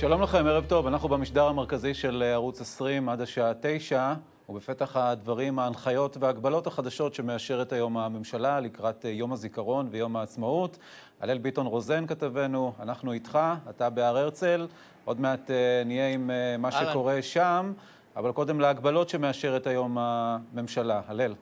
שלום לכם, ערב טוב. אנחנו במשדר המרכזי של ערוץ 20 עד השעה 9, ובפתח הדברים ההנחיות וההגבלות החדשות שמאשרת היום הממשלה לקראת יום הזיכרון ויום העצמאות. הלל ביטון רוזן כתבנו, אנחנו איתך, אתה בהר הרצל, עוד מעט נהיה עם מה שקורה שם, אבל קודם להגבלות שמאשרת היום הממשלה. הלל.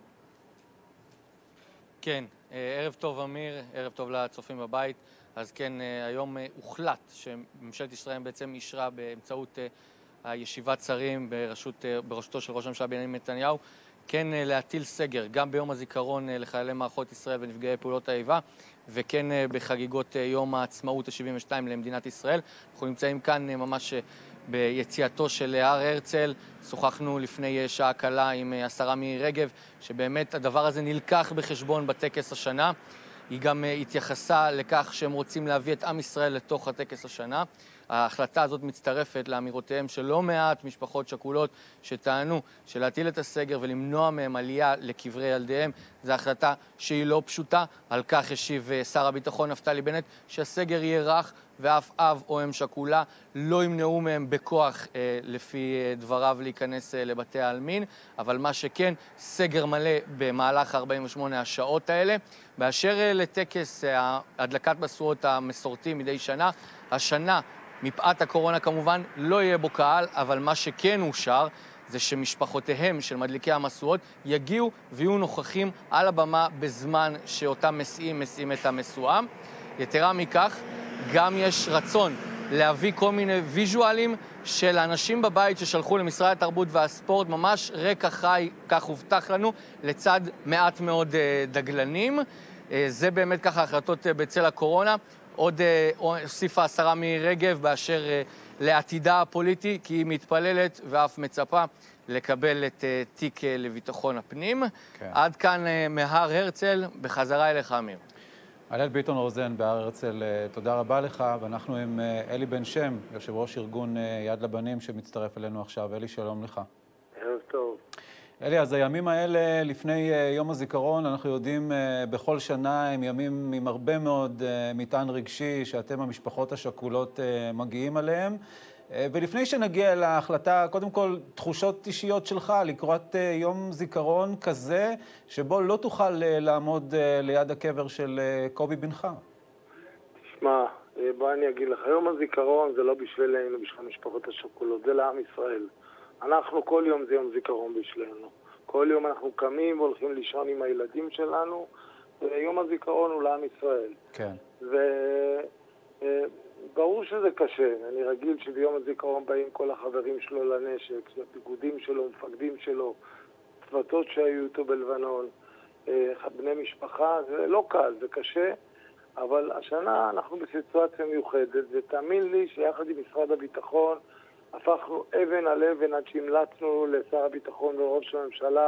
כן, ערב טוב אמיר, ערב טוב לצופים בבית. אז כן, היום הוחלט שממשלת ישראל בעצם אישרה באמצעות הישיבת שרים בראשותו של ראש הממשלה בנימין נתניהו, כן להטיל סגר גם ביום הזיכרון לחיילי מערכות ישראל ונפגעי פעולות האיבה, וכן בחגיגות יום העצמאות ה-72 למדינת ישראל. אנחנו נמצאים כאן ממש ביציאתו של הר הרצל. שוחחנו לפני שעה קלה עם השרה מירי רגב, שבאמת הדבר הזה נלקח בחשבון בטקס השנה. היא גם התייחסה לכך שהם רוצים להביא את עם ישראל לתוך הטקס השנה. ההחלטה הזאת מצטרפת לאמירותיהם של לא מעט משפחות שכולות שטענו שלהטיל את הסגר ולמנוע מהם עלייה לקברי ילדיהם. זו החלטה שהיא לא פשוטה. על כך השיב שר הביטחון נפתלי בנט שהסגר יהיה רך ואף אב או אם שכולה לא ימנעו מהם בכוח לפי דבריו להיכנס לבתי העלמין, אבל מה שכן, סגר מלא במהלך 48 השעות האלה. באשר לטקס הדלקת משואות המסורתי מדי שנה, השנה מפאת הקורונה כמובן לא יהיה בו קהל, אבל מה שכן אושר זה שמשפחותיהם של מדליקי המשואות יגיעו ויהיו נוכחים על הבמה בזמן שאותם מסיעים את המשואה. יתרה מכך, גם יש רצון להביא כל מיני ויז'ואלים של אנשים בבית ששלחו למשרד התרבות והספורט, ממש רקע חי, כך הובטח לנו, לצד מעט מאוד דגלנים. זה באמת ככה החלטות בצל הקורונה. עוד הוסיפה השרה מירי רגב באשר לעתידה הפוליטי, כי היא מתפללת ואף מצפה לקבל את תיק לביטחון הפנים. כן. עד כאן מהר הרצל, בחזרה אליך אמיר. הלל ביטון רוזן בהר הרצל, תודה רבה לך, ואנחנו עם אלי בן שם, יושב ראש ארגון יד לבנים שמצטרף אלינו עכשיו. אלי, שלום לך. ערב טוב. אלי, אז הימים האלה לפני יום הזיכרון, אנחנו יודעים בכל שנה הם ימים עם הרבה מאוד מטען רגשי שאתם המשפחות השכולות מגיעים עליהם. ולפני שנגיע להחלטה, קודם כל, תחושות אישיות שלך לקראת יום זיכרון כזה, שבו לא תוכל לעמוד ליד הקבר של קובי בנך. תשמע, בוא אני אגיד לך, יום הזיכרון זה לא בשבילנו, בשביל המשפחות השכולות, זה לעם ישראל. אנחנו כל יום זה יום זיכרון בשבילנו. כל יום אנחנו קמים והולכים לישון עם הילדים שלנו, ויום הזיכרון הוא לעם ישראל. כן. ברור שזה קשה. אני רגיל שביום הזיכרון באים כל החברים שלו לנשק, הפיקודים שלו, מפקדים שלו, צוותות שהיו איתו בלבנון, בני משפחה. זה לא קל, זה קשה, אבל השנה אנחנו בסיטואציה מיוחדת, ותאמין לי שיחד עם משרד הביטחון הפכנו אבן על אבן עד שהמלצנו לשר הביטחון וראש הממשלה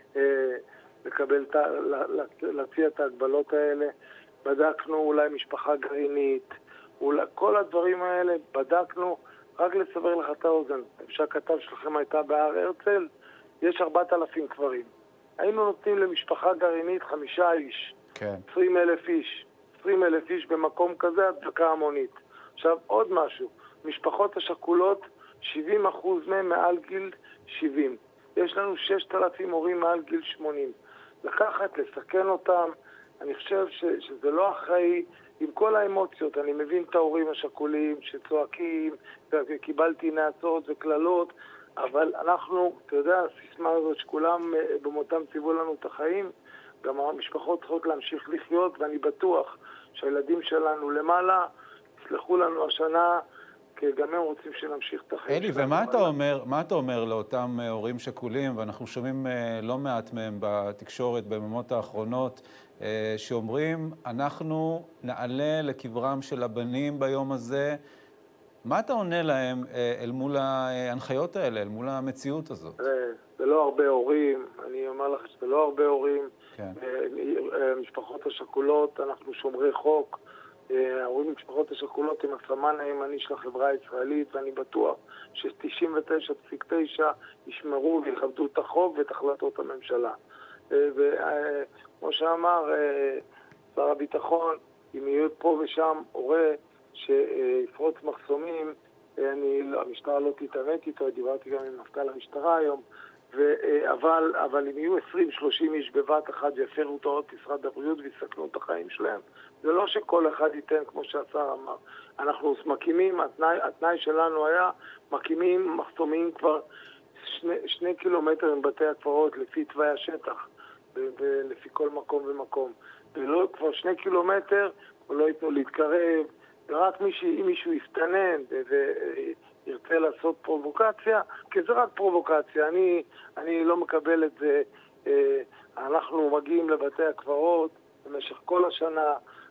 להציע את ההגבלות האלה. בדקנו אולי משפחה גרעינית, כל הדברים האלה בדקנו. רק לסבר לך את האוזן, שהכתב שלכם הייתה בהר הרצל, יש 4,000 קברים. היינו נותנים למשפחה גרעינית 5 איש, כן. 20,000 איש, 20,000 איש במקום כזה, הדבקה המונית. עכשיו עוד משהו, משפחות השכולות 70% מהם מעל גיל 70. יש לנו 6,000 הורים מעל גיל 80. לקחת, לסכן אותם, אני חושב שזה לא אחראי. עם כל האמוציות, אני מבין את ההורים השכולים שצועקים, וקיבלתי נעצות וכללות, אבל אנחנו, אתה יודע, הסיסמה הזאת שכולם במותם ציוו לנו את החיים, גם המשפחות צריכות להמשיך לחיות, ואני בטוח שהילדים שלנו למעלה יסלחו לנו השנה, כי גם הם רוצים שנמשיך את החיים. אלי, ומה אתה אומר לאותם הורים שכולים, ואנחנו שומעים לא מעט מהם בתקשורת, ביממות האחרונות, שאומרים, אנחנו נעלה לקברם של הבנים ביום הזה. מה אתה עונה להם אל מול ההנחיות האלה, אל מול המציאות הזאת? זה לא הרבה הורים, אני אומר לך שזה לא הרבה הורים. כן. משפחות השכולות, אנחנו שומרי חוק. ההורים משפחות השכולות הם הסמן הימני של החברה הישראלית, ואני בטוח ש99.9 ישמרו ויכבדו את החוק ואת החלטות הממשלה. וכמו שאמר שר הביטחון, אם יהיה פה ושם הורה שיפרוץ מחסומים, המשטרה לא תתעמת איתו, דיברתי גם עם מפכ"ל המשטרה היום, אבל אם יהיו 20-30 איש בבת אחת ויפרו את הוראות משרד הבריאות ויסכנו את החיים שלהם, זה לא שכל אחד ייתן כמו שהשר אמר. אנחנו מקימים, התנאי שלנו היה, מקימים מחסומים כבר 2 קילומטר עם בתי הקברות לפי תוואי השטח, ולפי כל מקום ומקום. ולא כבר 2 קילומטר, לא ייתנו להתקרב, ורק אם מישהו יסתנן וירצה לעשות פרובוקציה, כי זה רק פרובוקציה. אני לא מקבל את זה. אנחנו מגיעים לבתי הקברות במשך כל השנה,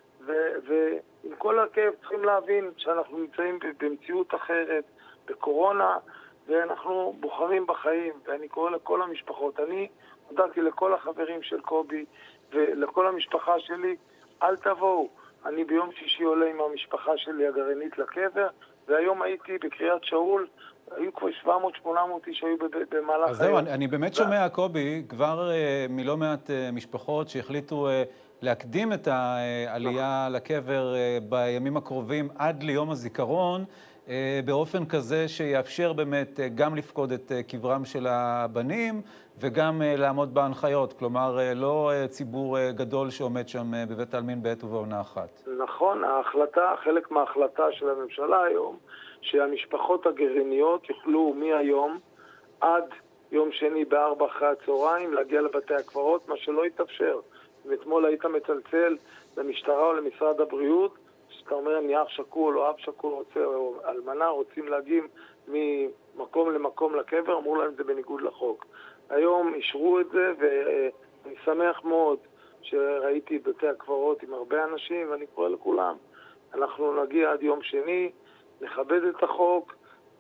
ועם כל הכאב צריכים להבין שאנחנו נמצאים במציאות אחרת, בקורונה, ואנחנו בוחרים בחיים, ואני קורא לכל המשפחות. אני הודעתי לכל החברים של קובי ולכל המשפחה שלי, אל תבואו. אני ביום שישי עולה עם המשפחה שלי הגרעינית לקבר, והיום הייתי בקריית שאול, היו כבר 700-800 איש היו במהלך אז זהו, אני באמת שומע, קובי, כבר מלא מעט משפחות שהחליטו להקדים את העלייה לקבר בימים הקרובים עד ליום הזיכרון, באופן כזה שיאפשר באמת גם לפקוד את קברם של הבנים וגם לעמוד בהנחיות. כלומר, לא ציבור גדול שעומד שם בבית העלמין בעת ובעונה אחת. נכון, חלק מההחלטה של הממשלה היום, שהמשפחות הגרעיניות יוכלו מהיום עד יום שני ב-4 אחרי הצהריים להגיע לבתי הקברות, מה שלא יתאפשר. אם אתמול היית מצלצל למשטרה או למשרד הבריאות, שאתה אומר, אני אח שקול או אב שקול רוצה, או אלמנה רוצים להגיע ממקום למקום לקבר, אמרו להם זה בניגוד לחוק. היום אישרו את זה, ואני שמח מאוד שראיתי בתי הקברות עם הרבה אנשים, ואני קורא לכולם. אנחנו נגיע עד יום שני, נכבד את החוק,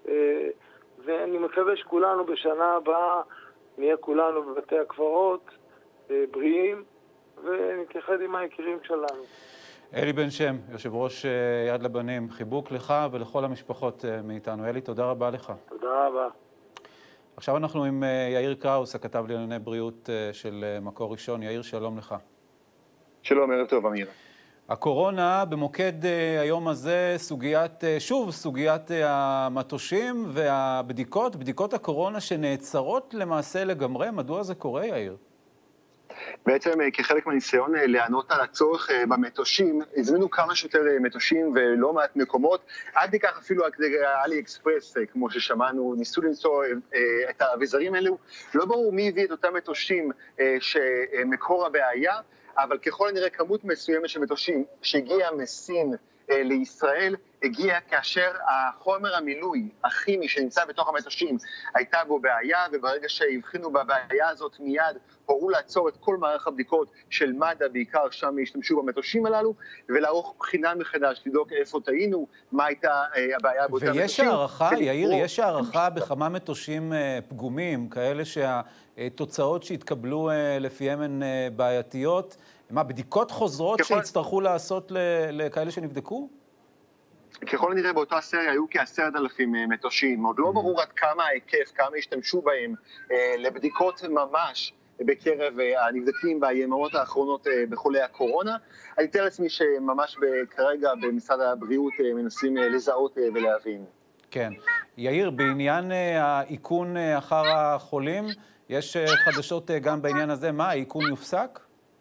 ואני מקווה שכולנו בשנה הבאה נהיה כולנו בבתי הקברות בריאים, ונתייחד עם היקירים שלנו. אלי בן שם, יושב ראש יד לבנים, חיבוק לך ולכל המשפחות מאיתנו. אלי, תודה רבה לך. תודה רבה. עכשיו אנחנו עם יאיר קראוס, הכתב לענייני בריאות של מקור ראשון. יאיר, שלום לך. שלום, ערב טוב, אמיר. הקורונה במוקד היום הזה, סוגיית המטושים והבדיקות, בדיקות הקורונה שנעצרות למעשה לגמרי. מדוע זה קורה, יאיר? בעצם כחלק מהניסיון לענות על הצורך במטושים, הזמינו כמה שיותר מטושים ולא מעט מקומות, עד כך אפילו אלי אקספרס, כמו ששמענו, ניסו למצוא את האביזרים האלו. לא ברור מי הביא את אותם מטושים שמקור הבעיה, אבל ככל הנראה כמות מסוימת של מטושים שהגיעה מסין לישראל, הגיע כאשר החומר המילוי הכימי שנמצא בתוך המטושים הייתה בו בעיה, וברגע שהבחינו בבעיה הזאת מיד הורו לעצור את כל מערך הבדיקות של מד"א, בעיקר שם השתמשו במטושים הללו, ולערוך בחינה מחדש, לבדוק איפה טעינו, מה הייתה הבעיה באותם מטושים. ויש הערכה, יאיר, יש הערכה בכמה מטושים פגומים, כאלה שהתוצאות שהתקבלו לפיהם הן בעייתיות, מה, בדיקות חוזרות שהצטרכו לעשות לכאלה שנבדקו? ככל הנראה באותו הסריה היו כ10,000 מטושים, עוד לא ברור עד כמה ההיקף, כמה השתמשו בהם לבדיקות ממש בקרב הנבדקים ביממות האחרונות בחולי הקורונה. אני אתאר לעצמי שממש כרגע במשרד הבריאות מנסים לזהות ולהבין. כן. יאיר, בעניין האיכון אחר החולים, יש חדשות גם בעניין הזה. מה, האיכון יופסק?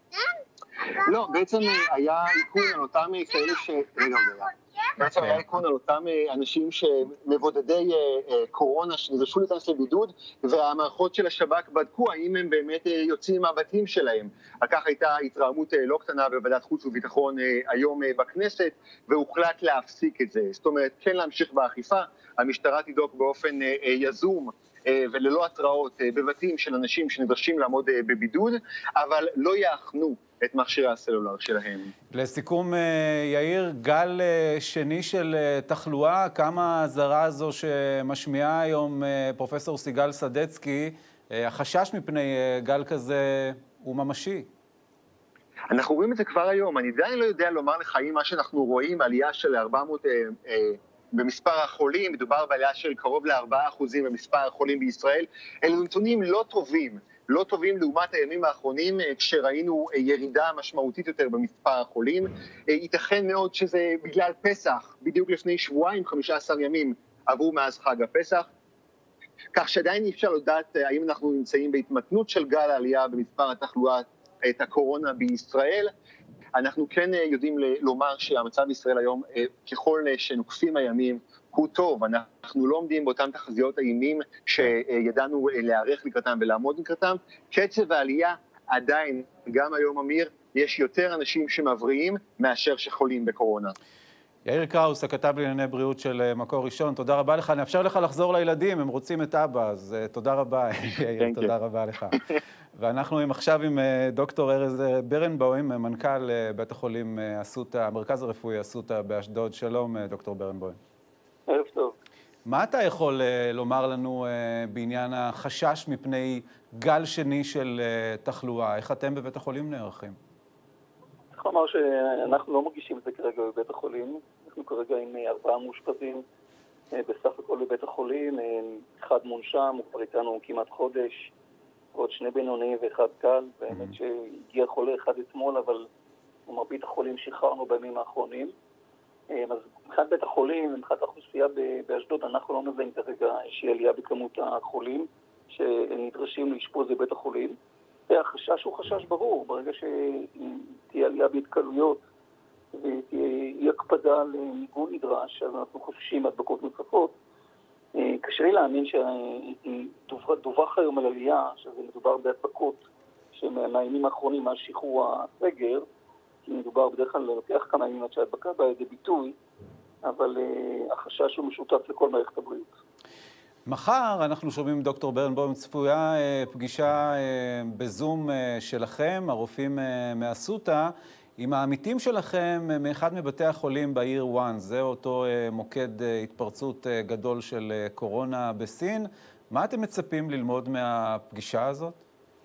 לא, בעצם היה איכון על אותם כאלה בעצם היה איכון על אותם אנשים שמבודדי קורונה שנדרשו להיכנס לבידוד, והמערכות של השב"כ בדקו האם הם באמת יוצאים מהבתים שלהם. על כך הייתה התרעמות לא קטנה בוועדת חוץ וביטחון היום בכנסת, והוחלט להפסיק את זה. זאת אומרת, כן להמשיך באכיפה, המשטרה תדוק באופן יזום וללא התראות בבתים של אנשים שנדרשים לעמוד בבידוד, אבל לא יאחנו את מכשירי הסלולר שלהם. לסיכום, יאיר, גל שני של תחלואה, כמה הזרה הזו שמשמיעה היום פרופסור סיגל סדצקי, החשש מפני גל כזה הוא ממשי? אנחנו רואים את זה כבר היום. אני עדיין לא יודע לומר לך אם מה שאנחנו רואים, עלייה של 400 במספר החולים, מדובר בעלייה של קרוב ל4% במספר החולים בישראל, אלו נתונים לא טובים לעומת הימים האחרונים, כשראינו ירידה משמעותית יותר במספר החולים. ייתכן מאוד שזה בגלל פסח, בדיוק לפני שבועיים, 15 ימים, עברו מאז חג הפסח, כך שעדיין אי אפשר לדעת האם אנחנו נמצאים בהתמתנות של גל העלייה במספר התחלואה את הקורונה בישראל. אנחנו כן יודעים לומר שהמצב בישראל היום, ככל שנוקפים הימים, הוא טוב. אנחנו לא עומדים באותם תחזיות האימים שידענו להיערך לקראתם ולעמוד לקראתם. קצב העלייה עדיין, גם היום אמיר, יש יותר אנשים שמבריאים מאשר שחולים בקורונה. יאיר קראוס, הכתב לענייני בריאות של מקור ראשון, תודה רבה לך. נאפשר לך לחזור לילדים, הם רוצים את אבא, אז תודה רבה, יאיר, תודה רבה לך. ואנחנו עכשיו עם דוקטור ארז ברנבוים, מנכ"ל בית החולים אסותא, המרכז הרפואי אסותא באשדוד. שלום, דוקטור ברנבוים. ערב טוב. מה אתה יכול לומר לנו בעניין החשש מפני גל שני של תחלואה? איך אתם בבית החולים נערכים? צריך לומר שאנחנו לא מרגישים את זה כרגע בבית החולים. אנחנו כרגע עם 4 מאושפזים בסך הכל בבית החולים. 1 מונשם, הוא כבר איתנו כמעט חודש, עוד 2 בינוניים ו1 קל. באמת שהגיע חולה אחד אתמול, אבל מרבית החולים שחררנו בימים האחרונים. אז מבחינת בית החולים, מבחינת האוכלוסייה באשדוד, אנחנו לא מזהים כרגע איזושהי עלייה בכמות החולים שנדרשים לאשפוז בבית החולים. והחשש הוא חשש ברור, ברגע שתהיה עלייה בהתקהלויות ותהיה אי הקפדה על מיגון נדרש, אז אנחנו חוששים הדבקות נוספות. קשה לי להאמין שדווח היום על עלייה, שזה מדובר בהדבקות שמהימים האחרונים מאז שחרור הסגר, כי מדובר בדרך כלל לוקח כמה ימים עד שההדבקה באה לידי ביטוי, אבל החשש הוא משותף לכל מערכת הבריאות. מחר אנחנו שומעים דוקטור ברנבוים, צפויה פגישה בזום שלכם, הרופאים מאסותא, עם העמיתים שלכם מאחד מבתי החולים בעיר וואן. זה אותו מוקד התפרצות גדול של קורונה בסין. מה אתם מצפים ללמוד מהפגישה הזאת?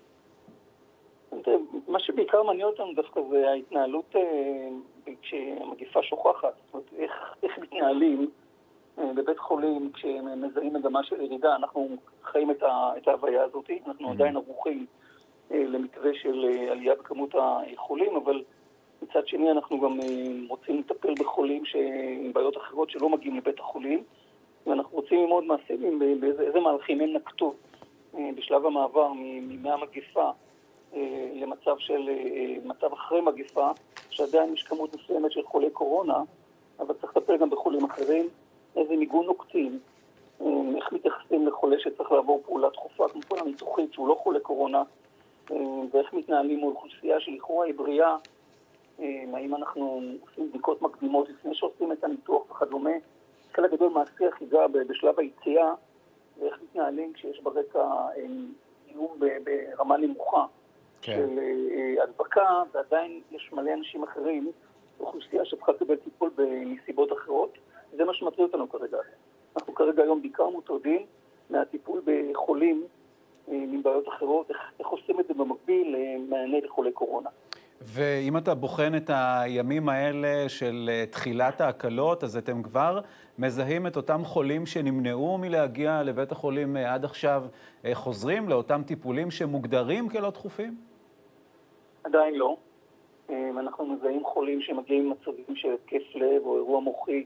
מה שבעיקר מעניין אותנו דווקא זה ההתנהלות כשהמגיפה שוכחת. זאת אומרת, איך מתנהלים בבית חולים כשמזהים מגמה של ירידה. אנחנו חיים את ההוויה הזאת, אנחנו עדיין ערוכים למתווה של עלייה בכמות החולים, אבל מצד שני אנחנו גם רוצים לטפל בחולים עם בעיות אחרות שלא מגיעים לבית החולים, ואנחנו רוצים ללמוד מעשים באיזה מהלכים הם נקטו בשלב המעבר מהמגיפה למצב של מצב אחרי מגיפה, שעדיין יש כמות מסוימת של חולי קורונה, אבל צריך לטפל גם בחולים אחרים, איזה מיגון נוקטים, איך מתייחסים לחולה שצריך לעבור פעולה דחופה, כמו פעולה ניתוחית שהוא לא חולה קורונה, ואיך מתנהלים מול אוכלוסייה שלכאורה היא בריאה, האם אנחנו עושים בדיקות מקדימות לפני שעושים את הניתוח וכדומה. חלק גדול מהשיח ייגע בשלב היציאה, ואיך מתנהלים כשיש ברקע איום ברמה נמוכה של הדבקה, ועדיין יש מלא אנשים אחרים, אוכלוסייה שצריכה לקבל טיפול בנסיבות אחרות. זה מה שמטריד אותנו כרגע. אנחנו כרגע היום בעיקר מוטרדים מהטיפול בחולים עם בעיות אחרות, איך עושים את זה במקביל למענה לחולי קורונה. ואם אתה בוחן את הימים האלה של תחילת ההקלות, אז אתם כבר מזהים את אותם חולים שנמנעו מלהגיע לבית החולים עד עכשיו, חוזרים לאותם טיפולים שמוגדרים כלא דחופים? עדיין לא. אנחנו מזהים חולים שמגיעים עם מצבים של התקף לב או אירוע מוחי,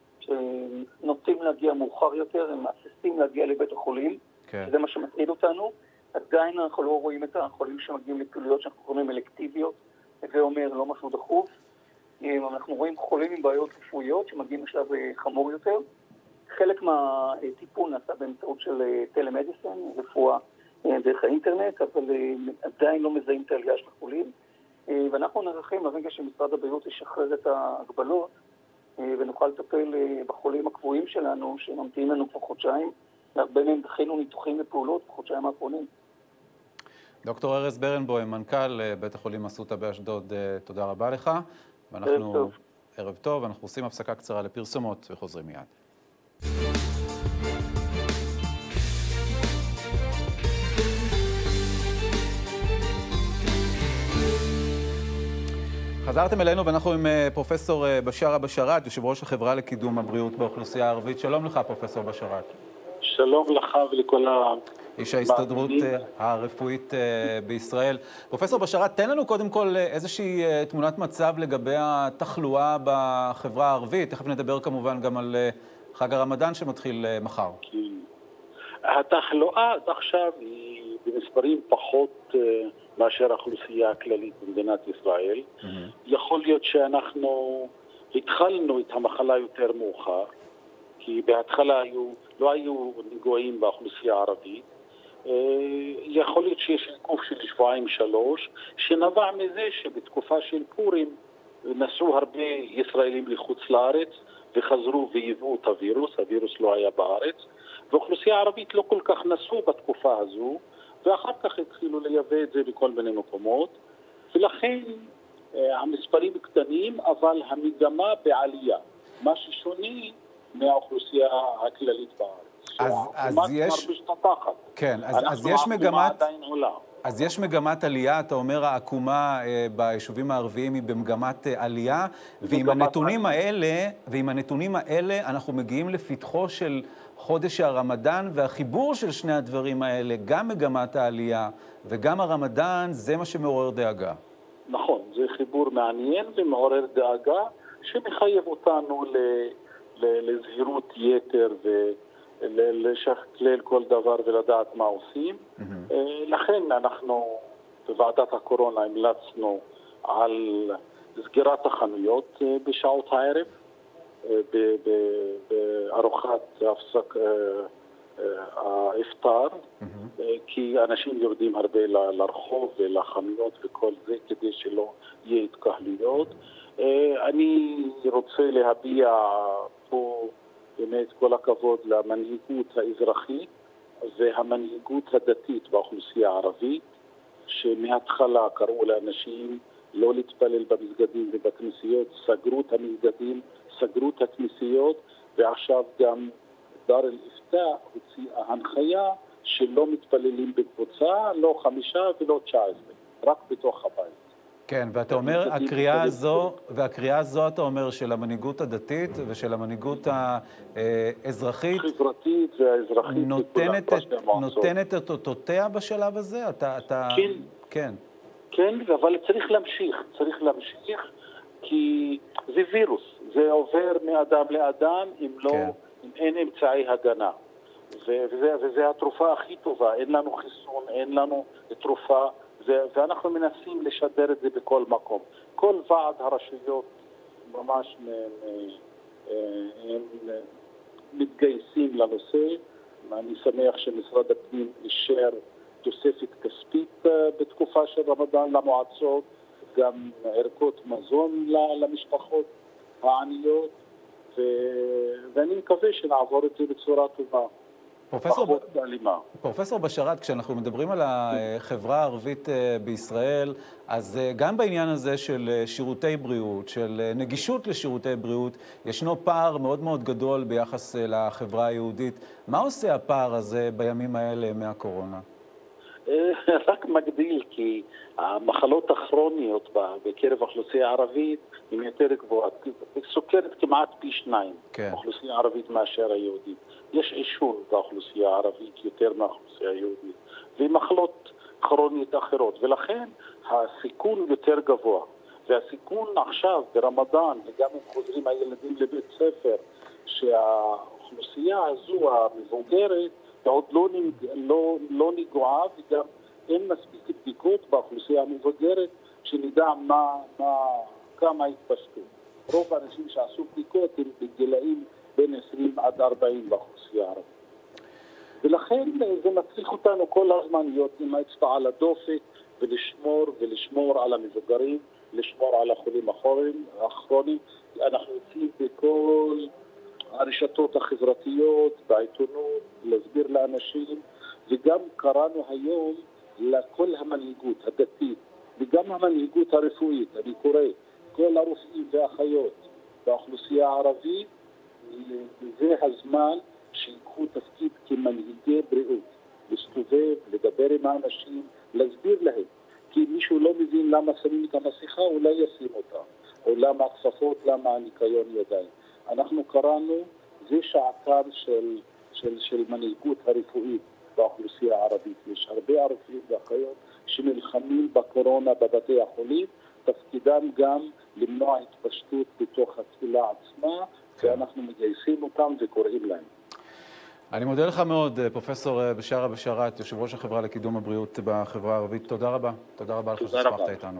שנוטים להגיע מאוחר יותר, הם מעסיסים להגיע לבית החולים. כן. זה מה שמטריד אותנו. עדיין אנחנו לא רואים את החולים שמגיעים לפעילויות שאנחנו קוראים אלקטיביות, זה אומר לא משהו דחוף. אנחנו רואים חולים עם בעיות רפואיות שמגיעים לשלב חמור יותר. חלק מהטיפול נעשה באמצעות של טלמדיסין, רפואה דרך האינטרנט, אבל עדיין לא מזהים את העלייה של החולים. ואנחנו נערכים לרגע שמשרד הבריאות ישחרר את ההגבלות, ונוכל לטפל בחולים הקבועים שלנו, שממתינים לנו כבר חודשיים, והרבה מהם דחינו ניתוחים ופעולות בחודשיים האחרונים. דוקטור ארז ברנבוים, מנכ"ל בית החולים אסותא באשדוד, תודה רבה לך. ערב טוב. ערב טוב, אנחנו עושים הפסקה קצרה לפרסומות וחוזרים מיד. חזרתם אלינו ואנחנו עם פרופסור בשארה בשאראת, יושב ראש החברה לקידום הבריאות באוכלוסייה הערבית. שלום לך, פרופסור בשאראת. שלום לך ולכל איש ההסתדרות הרפואית בישראל. פרופסור בשאראת, תן לנו קודם כל איזושהי תמונת מצב לגבי התחלואה בחברה הערבית. תכף נדבר כמובן גם על חג הרמדאן שמתחיל מחר. התחלואה עד עכשיו היא במספרים פחות מאשר האוכלוסייה הכללית במדינת ישראל. יכול להיות שאנחנו התחלנו את המחלה יותר מאוחר, כי בהתחלה לא היו נגועים באוכלוסייה הערבית. יכול להיות שיש עיכוב של 2-3 שנבע מזה שבתקופה של פורים נסעו הרבה ישראלים לחוץ לארץ וחזרו והביאו את הווירוס לא היה בארץ, ואוכלוסייה ערבית לא כל כך נסעו בתקופה הזו, ואחר כך התחילו לייבא את זה בכל מיני מקומות, ולכן המספרים קטנים, אבל המגמה בעלייה, מה ששונה מהאוכלוסייה הכללית בארץ. אז יש... כן, אז יש מגמת... אז יש מגמת עלייה, אתה אומר העקומה ביישובים הערביים היא במגמת עלייה, ועם הנתונים האלה אנחנו מגיעים לפתחו של חודש הרמדאן, והחיבור של שני הדברים האלה, גם מגמת העלייה וגם הרמדאן, זה מה שמעורר דאגה. נכון, זה חיבור מעניין ומעורר דאגה, שמחייב אותנו לזהירות יתר לשכלל כל דבר ולדעת מה עושים. לכן אנחנו בוועדת הקורונה המלצנו על סגירת החנויות בשעות הערב, בארוחת האפטר, כי אנשים יורדים הרבה לרחוב ולחנויות וכל זה כדי שלא יהיה התקהלויות. אני רוצה להביע פה באמת כל הכבוד למנהיגות האזרחית והמנהיגות הדתית באוכלוסייה הערבית, שמההתחלה קראו לאנשים לא להתפלל במסגדים ובכנסיות, סגרו את המסגדים, סגרו את הכנסיות, ועכשיו גם דאר אל-איפתא הוציאה הנחיה שלא מתפללים בקבוצה, לא 5 ולא 19, רק בתוך הבית. כן, ואתה אומר, הקריאה הזו אתה אומר של המנהיגות הדתית ושל המנהיגות האזרחית, חברתית והאזרחית, נותנת את אותותיה בשלב הזה? כן. כן, אבל צריך להמשיך, כי זה וירוס, זה עובר מאדם לאדם אם אין אמצעי הגנה. וזה התרופה הכי טובה, אין לנו חיסון, אין לנו תרופה, ואנחנו מנסים לשדר את זה בכל מקום. כל ועד הרשויות ממש מתגייסים לנושא. אני שמח שמשרד הפנים אישר תוספת כספית בתקופה של רמדאן למועצות, גם ערכות מזון למשפחות העניות, ואני מקווה שנעבור את זה בצורה טובה. פרופסור בשאראת, כשאנחנו מדברים על החברה הערבית בישראל, אז גם בעניין הזה של שירותי בריאות, של נגישות לשירותי בריאות, ישנו פער מאוד מאוד גדול ביחס לחברה היהודית. מה עושה הפער הזה בימים האלה מהקורונה? רק מגדיל, כי המחלות הכרוניות בקרב האוכלוסייה הערבית הן יותר גבוהות. סוכרת כמעט פי 2 באוכלוסייה הערבית מאשר היהודית. יש עישון באוכלוסייה הערבית יותר מהאוכלוסייה היהודית, ומחלות כרוניות אחרות, ולכן הסיכון יותר גבוה. והסיכון עכשיו ברמדאן, וגם אם חוזרים הילדים לבית ספר, שהאוכלוסייה הזו המבוגרת עוד לא נגועה, וגם אין מספיק בדיקות באוכלוסייה המבוגרת שנדע כמה התפשטו. רוב האנשים שעשו בדיקות הם בגילאים בין 20 עד 40 באוכלוסייה הערבית. ולכן זה מצריך אותנו כל הזמן להיות עם האצבע על הדופק ולשמור על המבוגרים, לשמור על החולים הכרוניים. אנחנו יוצאים בכל הרשתות החברתיות, בעיתונות, להסביר לאנשים, וגם קראנו היום לכל המנהיגות הדתית, וגם המנהיגות הרפואית. אני קורא כל הרופאים והאחיות באוכלוסייה הערבית, זה הזמן שיקחו תפקיד כמנהיגי בריאות, להסתובב, לדבר עם האנשים, להסביר להם. כי מישהו לא מבין למה שמים את המסכה, אולי ישים אותה, או למה הכפפות, למה ניקיון ידיים. אנחנו קראנו, זה שעתם של מנהיגות הרפואית באוכלוסייה הערבית. יש הרבה הרופאים ואחיות שנלחמים בקורונה בבתי החולים, תפקידם גם למנוע התפשטות בתוך הקהילה עצמה ואנחנו מגייסים אותם וקוראים להם. אני מודה לך מאוד, פרופסור בשארה בשאראת, יושב ראש החברה לקידום הבריאות בחברה הערבית. תודה רבה. תודה רבה לך ששוחחת איתנו.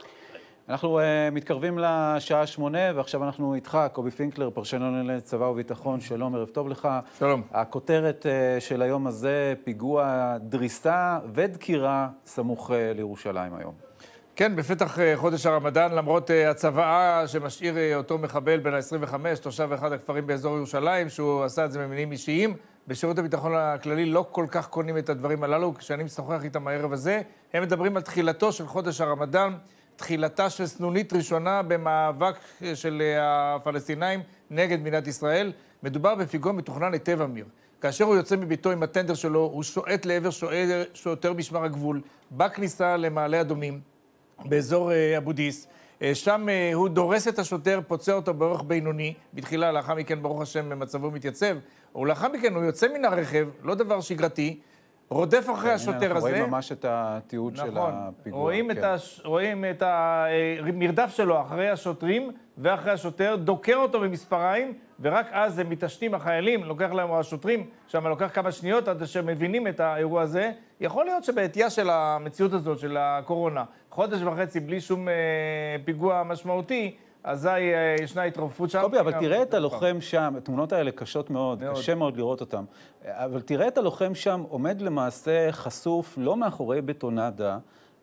אנחנו מתקרבים לשעה 8, ועכשיו אנחנו איתך, קובי פינקלר, פרשן לענייני צבא וביטחון. שלום, ערב טוב לך. שלום. הכותרת של היום הזה, פיגוע דריסה ודקירה סמוך לירושלים היום. כן, בפתח חודש הרמדאן, למרות הצוואה שמשאיר אותו מחבל בין ה-25, תושב אחד הכפרים באזור ירושלים, שהוא עשה את זה ממניעים אישיים, בשירות הביטחון הכללי לא כל כך קונים את הדברים הללו. כשאני משוחח איתם הערב הזה, הם מדברים על תחילתו של חודש הרמדאן, תחילתה של סנונית ראשונה במאבק של הפלסטינאים נגד מדינת ישראל. מדובר בפיגוע מתוכנן היטב, אמיר. כאשר הוא יוצא מביתו עם הטנדר שלו, הוא שועט לעבר שוטר משמר הגבול, בכניסה למעלה אדומים, באזור אבו דיס. שם הוא דורס את השוטר, פוצע אותו באורך בינוני, בתחילה, לאחר מכן, ברוך השם, מצבו מתייצב, ולאחר מכן הוא יוצא מן הרכב, לא דבר שגרתי, רודף אחרי השוטר הזה. רואים ממש את התיעוד של הפיגוע. רואים את המרדף שלו אחרי השוטרים ואחרי השוטר, דוקר אותו במספריים, ורק אז הם מתעשתים החיילים, לוקח להם השוטרים, שם לוקח כמה שניות עד שהם מבינים את האירוע הזה. יכול להיות שבעטייה של המציאות הזאת, של הקורונה, חודש וחצי בלי שום פיגוע משמעותי, אזי ישנה התרופפות שם. קובי, אבל תראה את הלוחם שם, התמונות האלה קשות מאוד, קשה מאוד לראות אותם, אבל תראה את הלוחם שם עומד למעשה חשוף, לא מאחורי בטונדה,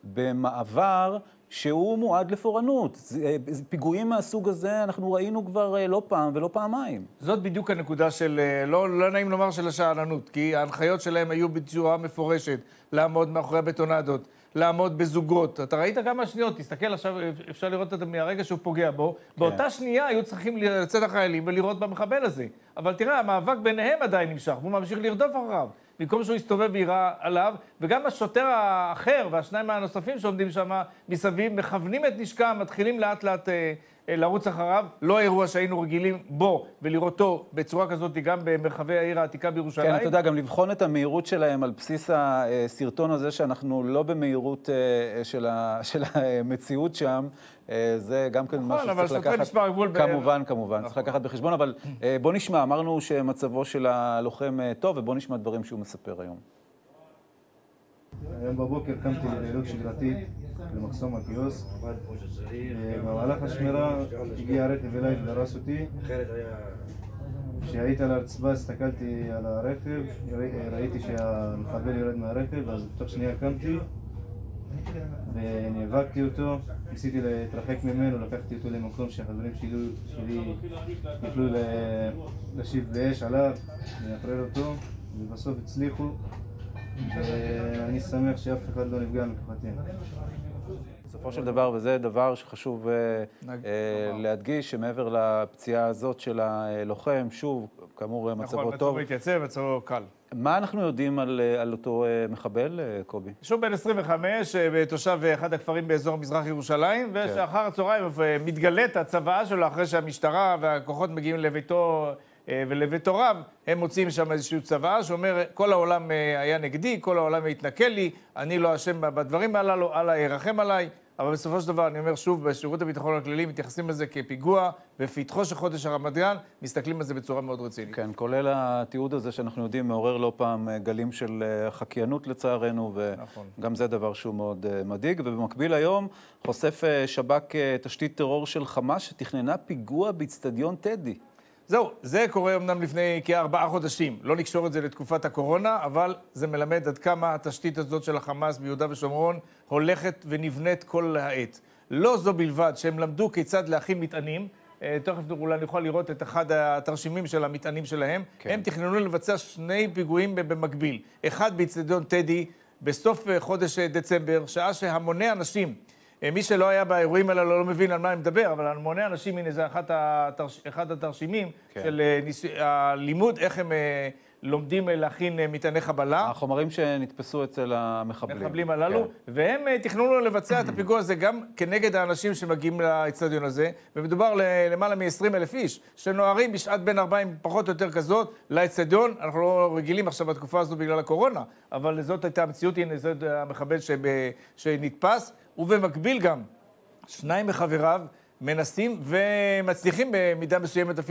במעבר שהוא מועד לפורענות. פיגועים מהסוג הזה אנחנו ראינו כבר לא פעם ולא פעמיים. זאת בדיוק הנקודה של, לא נעים לומר של השאננות, כי ההנחיות שלהם היו בצורה מפורשת, לעמוד מאחורי הבטונדות, לעמוד בזוגות. אתה ראית כמה שניות, תסתכל עכשיו, אפשר לראות את זה מהרגע שהוא פוגע בו. כן. באותה שנייה היו צריכים לצאת החיילים ולראות במחבל הזה. אבל תראה, המאבק ביניהם עדיין נמשך, והוא ממשיך לרדוף אחריו. במקום שהוא יסתובב ויראה עליו, וגם השוטר האחר והשניים הנוספים שעומדים שם מסביב, מכוונים את נשקם, מתחילים לאט לאט לרוץ אחריו. לא אירוע שהיינו רגילים בו ולראותו בצורה כזאת גם במרחבי העיר העתיקה בירושלים. כן, אתה יודע, גם לבחון את המהירות שלהם על בסיס הסרטון הזה, שאנחנו לא במהירות של המציאות שם, זה גם כן משהו שצריך לקחת, כמובן, צריך לקחת בחשבון, אבל בוא נשמע, אמרנו שמצבו של הלוחם טוב, ובוא נשמע דברים שהוא מספר היום. היום בבוקר קמתי לפעילות שגרתית במחסום הקיוסק. במהלך השמירה הגיע הרכב אליי ודרס אותי. כשהייתי על הרצפה הסתכלתי על הרכב, ראיתי שהמחבל יורד מהרכב, אז בתוך שנייה קמתי ונאבקתי אותו, ניסיתי להתרחק ממנו, לקחתי אותו למקום שהחברים שלי יוכלו להשיב באש עליו, לנטרל אותו, ובסוף הצליחו, ואני שמח שאף אחד לא נפגע מכוחתי. בסופו של דבר, וזה דבר שחשוב להדגיש, שמעבר לפציעה הזאת של הלוחם, שוב, כאמור, מצבו טוב. מצבו התייצב, מצבו קל. מה אנחנו יודעים על אותו מחבל, קובי? שוב בן 25, תושב אחד הכפרים באזור מזרח ירושלים, ושאחר הצהריים מתגלית הצוואה שלו אחרי שהמשטרה והכוחות מגיעים לביתו ולבית הוריו, הם מוצאים שם איזושהי צוואה שאומר, כל העולם היה נגדי, כל העולם התנכל לי, אני לא אשם בדברים הללו, אללה ירחם עליי. אבל בסופו של דבר, אני אומר שוב, בשירות הביטחון הכללי מתייחסים לזה כפיגוע, בפתחו של חודש הרמדאן, מסתכלים על זה בצורה מאוד רצינית. כן, כולל התיעוד הזה שאנחנו יודעים, מעורר לא פעם גלים של חקיינות לצערנו, וגם זה דבר שהוא מאוד מדאיג. ובמקביל היום חושף שב"כ תשתית טרור של חמאס שתכננה פיגוע באצטדיון טדי. זהו, זה קורה אמנם לפני כ4 חודשים. לא נקשור את זה לתקופת הקורונה, אבל זה מלמד עד כמה התשתית הזאת של החמאס ביהודה ושומרון הולכת ונבנית כל העת. לא זו בלבד שהם למדו כיצד להכין מטענים, תכף אולי נוכל לראות את אחד התרשימים של המטענים שלהם. כן. הם תכננו לבצע 2 פיגועים במקביל. אחד באצטדיון טדי בסוף חודש דצמבר, שעה שהמוני אנשים, מי שלא היה באירועים האלה לא מבין על מה אני מדבר, אבל המוני אנשים, הנה זה אחד התרשימים כן. של הלימוד, איך הם לומדים להכין מטעני חבלה. החומרים שנתפסו אצל המחבלים הללו, כן. והם תכננו לבצע את הפיגוע הזה גם כנגד האנשים שמגיעים לאצטדיון הזה, ומדובר למעלה מ-20,000 איש, שנוערים בשעת בין 40 פחות או יותר כזאת לאצטדיון. אנחנו לא רגילים עכשיו בתקופה הזו בגלל הקורונה, אבל זאת הייתה המציאות, הנה זה המחבל שנתפס, ובמקביל גם 2 מחבריו מנסים ומצליחים במידה מסוימת אפילו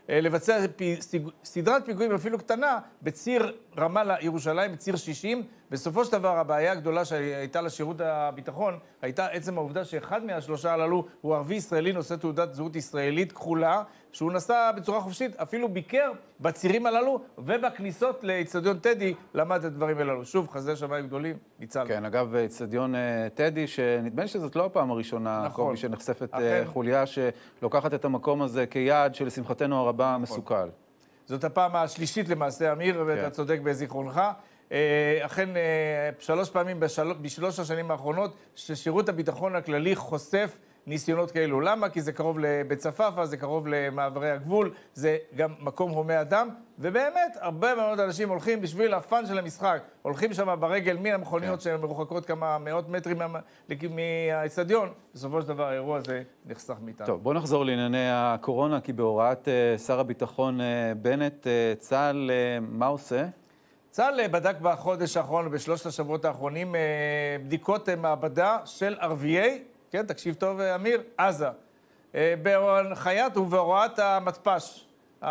לבצע סדרת פיגועים אפילו קטנה בציר רמאללה-ירושלים, בציר 60. בסופו של דבר הבעיה הגדולה שהייתה לשירות הביטחון הייתה עצם העובדה שאחד מהשלושה הללו הוא ערבי ישראלי נושא תעודת זהות ישראלית כחולה, שהוא נסע בצורה חופשית, אפילו ביקר בצירים הללו ובכניסות לאצטדיון טדי למד את הדברים הללו. שוב, חסדי שמיים גדולים, ניצל. כן, אגב, אצטדיון טדי, שנדמה לי שזאת לא הפעם הראשונה, נכון. קובי, שנחשפת חוליה שלוקחת את המקום הזה כיעד שלשמחתנו הרבה נכון. מסוכל. זאת הפעם השלישית למעשה, אמיר, ואתה צודק בזיכרונך. אכן, 3 פעמים בשלוש השנים האחרונות, ששירות הביטחון הכללי חושף ניסיונות כאלו. למה? כי זה קרוב לבית צפאפא, זה קרוב למעברי הגבול, זה גם מקום הומי אדם, ובאמת, הרבה מאוד אנשים הולכים בשביל הפן של המשחק. הולכים שם ברגל מן המכוניות שהן מרוחקות כמה מאות מטרים מהאצטדיון. בסופו של דבר, האירוע הזה נחסך מאיתנו. טוב, בואו נחזור לענייני הקורונה, כי בהוראת שר הביטחון בנט, צה"ל, מה עושה? צה"ל בדק בחודש האחרון ובשלושת השבועות האחרונים בדיקות מעבדה של ערביי, כן, תקשיב טוב אמיר, עזה. בהנחיית ובהוראת המתפ"ש,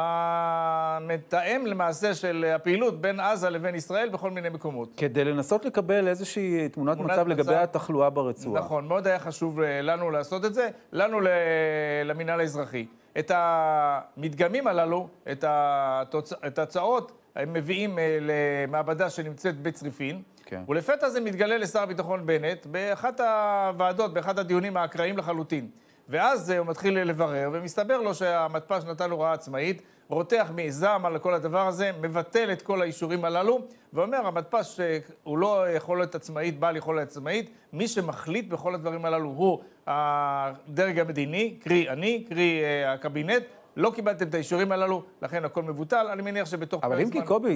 המתאם למעשה של הפעילות בין עזה לבין ישראל בכל מיני מקומות. כדי לנסות לקבל איזושהי תמונת מצב לגבי התחלואה ברצועה. נכון, מאוד היה חשוב לנו לעשות את זה, לנו למינהל האזרחי. את המדגמים הללו, את התוצאות, הם מביאים למעבדה שנמצאת בצריפין, כן. ולפתע זה מתגלה לשר הביטחון בנט באחת הוועדות, באחד הדיונים האקראיים לחלוטין. ואז הוא מתחיל לברר, ומסתבר לו שהמתפ"ש נתן הוראה עצמאית, רותח מזעם על כל הדבר הזה, מבטל את כל האישורים הללו, ואומר, המתפ"ש הוא לא יכולת עצמאית, בעל יכולת עצמאית, מי שמחליט בכל הדברים הללו הוא הדרג המדיני, קרי אני, קרי הקבינט, לא קיבלתם את האישורים הללו, לכן הכל מבוטל. אני מניח שבתוך אבל אם כי קובי,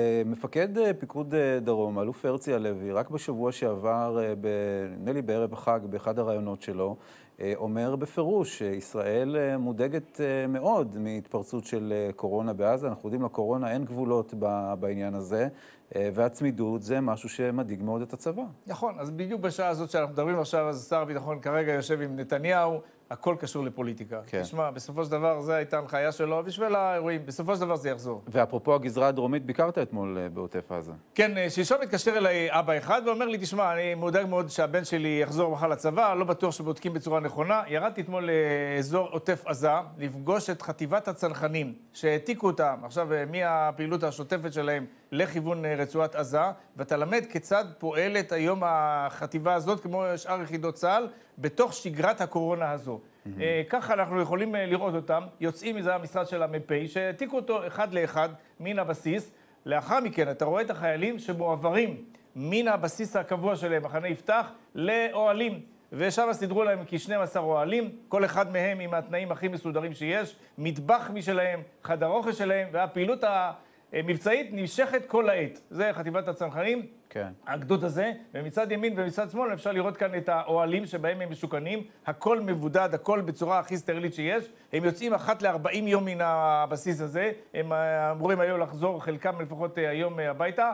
מפקד פיקוד דרום, אלוף הרצי הלוי, רק בשבוע שעבר, נדמה לי בערב החג, באחד הרעיונות שלו, אומר בפירוש שישראל מודאגת מאוד מהתפרצות של קורונה בעזה. אנחנו יודעים, לקורונה אין גבולות בעניין הזה, והצמידות זה משהו שמדאיג מאוד את הצבא. נכון, אז בדיוק בשעה הזאת שאנחנו מדברים עכשיו, אז שר הביטחון כרגע יושב עם נתניהו, הכל קשור לפוליטיקה. כן. תשמע, בסופו של דבר זו הייתה הנחיה שלו בשביל האירועים, בסופו של דבר זה יחזור. ואפרופו הגזרה הדרומית, ביקרת אתמול בעוטף עזה. כן, שלשום מתקשר אליי אבא אחד ואומר לי, תשמע, אני מודאג מאוד שהבן שלי יחזור מחר לצבא, לא בטוח שבודקים בצורה נכונה. ירדתי אתמול לאזור עוטף עזה, לפגוש את חטיבת הצנחנים, שהעתיקו אותם, עכשיו מהפעילות השוטפת שלהם לכיוון רצועת עזה, ואתה למד כיצד פועלת היום החטיבה הזאת, כמו שאר יחידות צה"ל, בתוך שגרת הקורונה הזו. ככה אנחנו יכולים לראות אותם, יוצאים מזה המשרד של המ"פ, שהעתיקו אותו אחד לאחד מן הבסיס. לאחר מכן אתה רואה את החיילים שמועברים מן הבסיס הקבוע שלהם, מחנה יפתח, לאוהלים. ושם סדרו להם כ-12 אוהלים, כל אחד מהם עם התנאים הכי מסודרים שיש, מטבח משלהם, חדר אוכל שלהם, והפעילות המבצעית נמשכת כל העת. זה חטיבת הצנחנים, כן. הגדוד הזה, ומצד ימין ומצד שמאל אפשר לראות כאן את האוהלים שבהם הם משוכנים, הכל מבודד, הכל בצורה הכי סטרילית שיש. הם יוצאים אחת ל-40 יום מן הבסיס הזה, הם אמורים היום לחזור חלקם לפחות היום הביתה,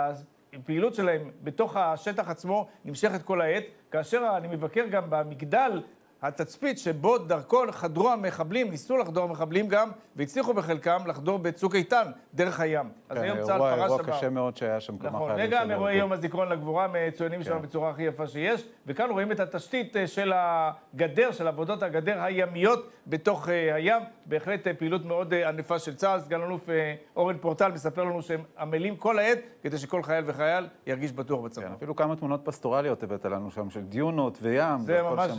הפעילות שלהם בתוך השטח עצמו נמשכת כל העת, כאשר אני מבקר גם במגדל התצפית שבו דרכו חדרו המחבלים, ניסו לחדור המחבלים גם, והצליחו בחלקם לחדור בצוק איתן, דרך הים. אז היום צה"ל פרש אירוע קשה מאוד שהיה שם כמה חיילים. נכון, וגם אירועי יום הזיכרון לגבורה מצוינים שם בצורה הכי יפה שיש, וכאן רואים את התשתית של הגדר, של עבודות הגדר הימיות בתוך הים, בהחלט פעילות מאוד ענפה של צה"ל. סגן אלוף אורן פורטל מספר לנו שהם עמלים כל העת, כדי שכל חייל וחייל ירגיש בטוח בצבא. כן, אפילו כמה תמונות פסטורליות הבאת לנו שם, של דיונות וים. זה ממש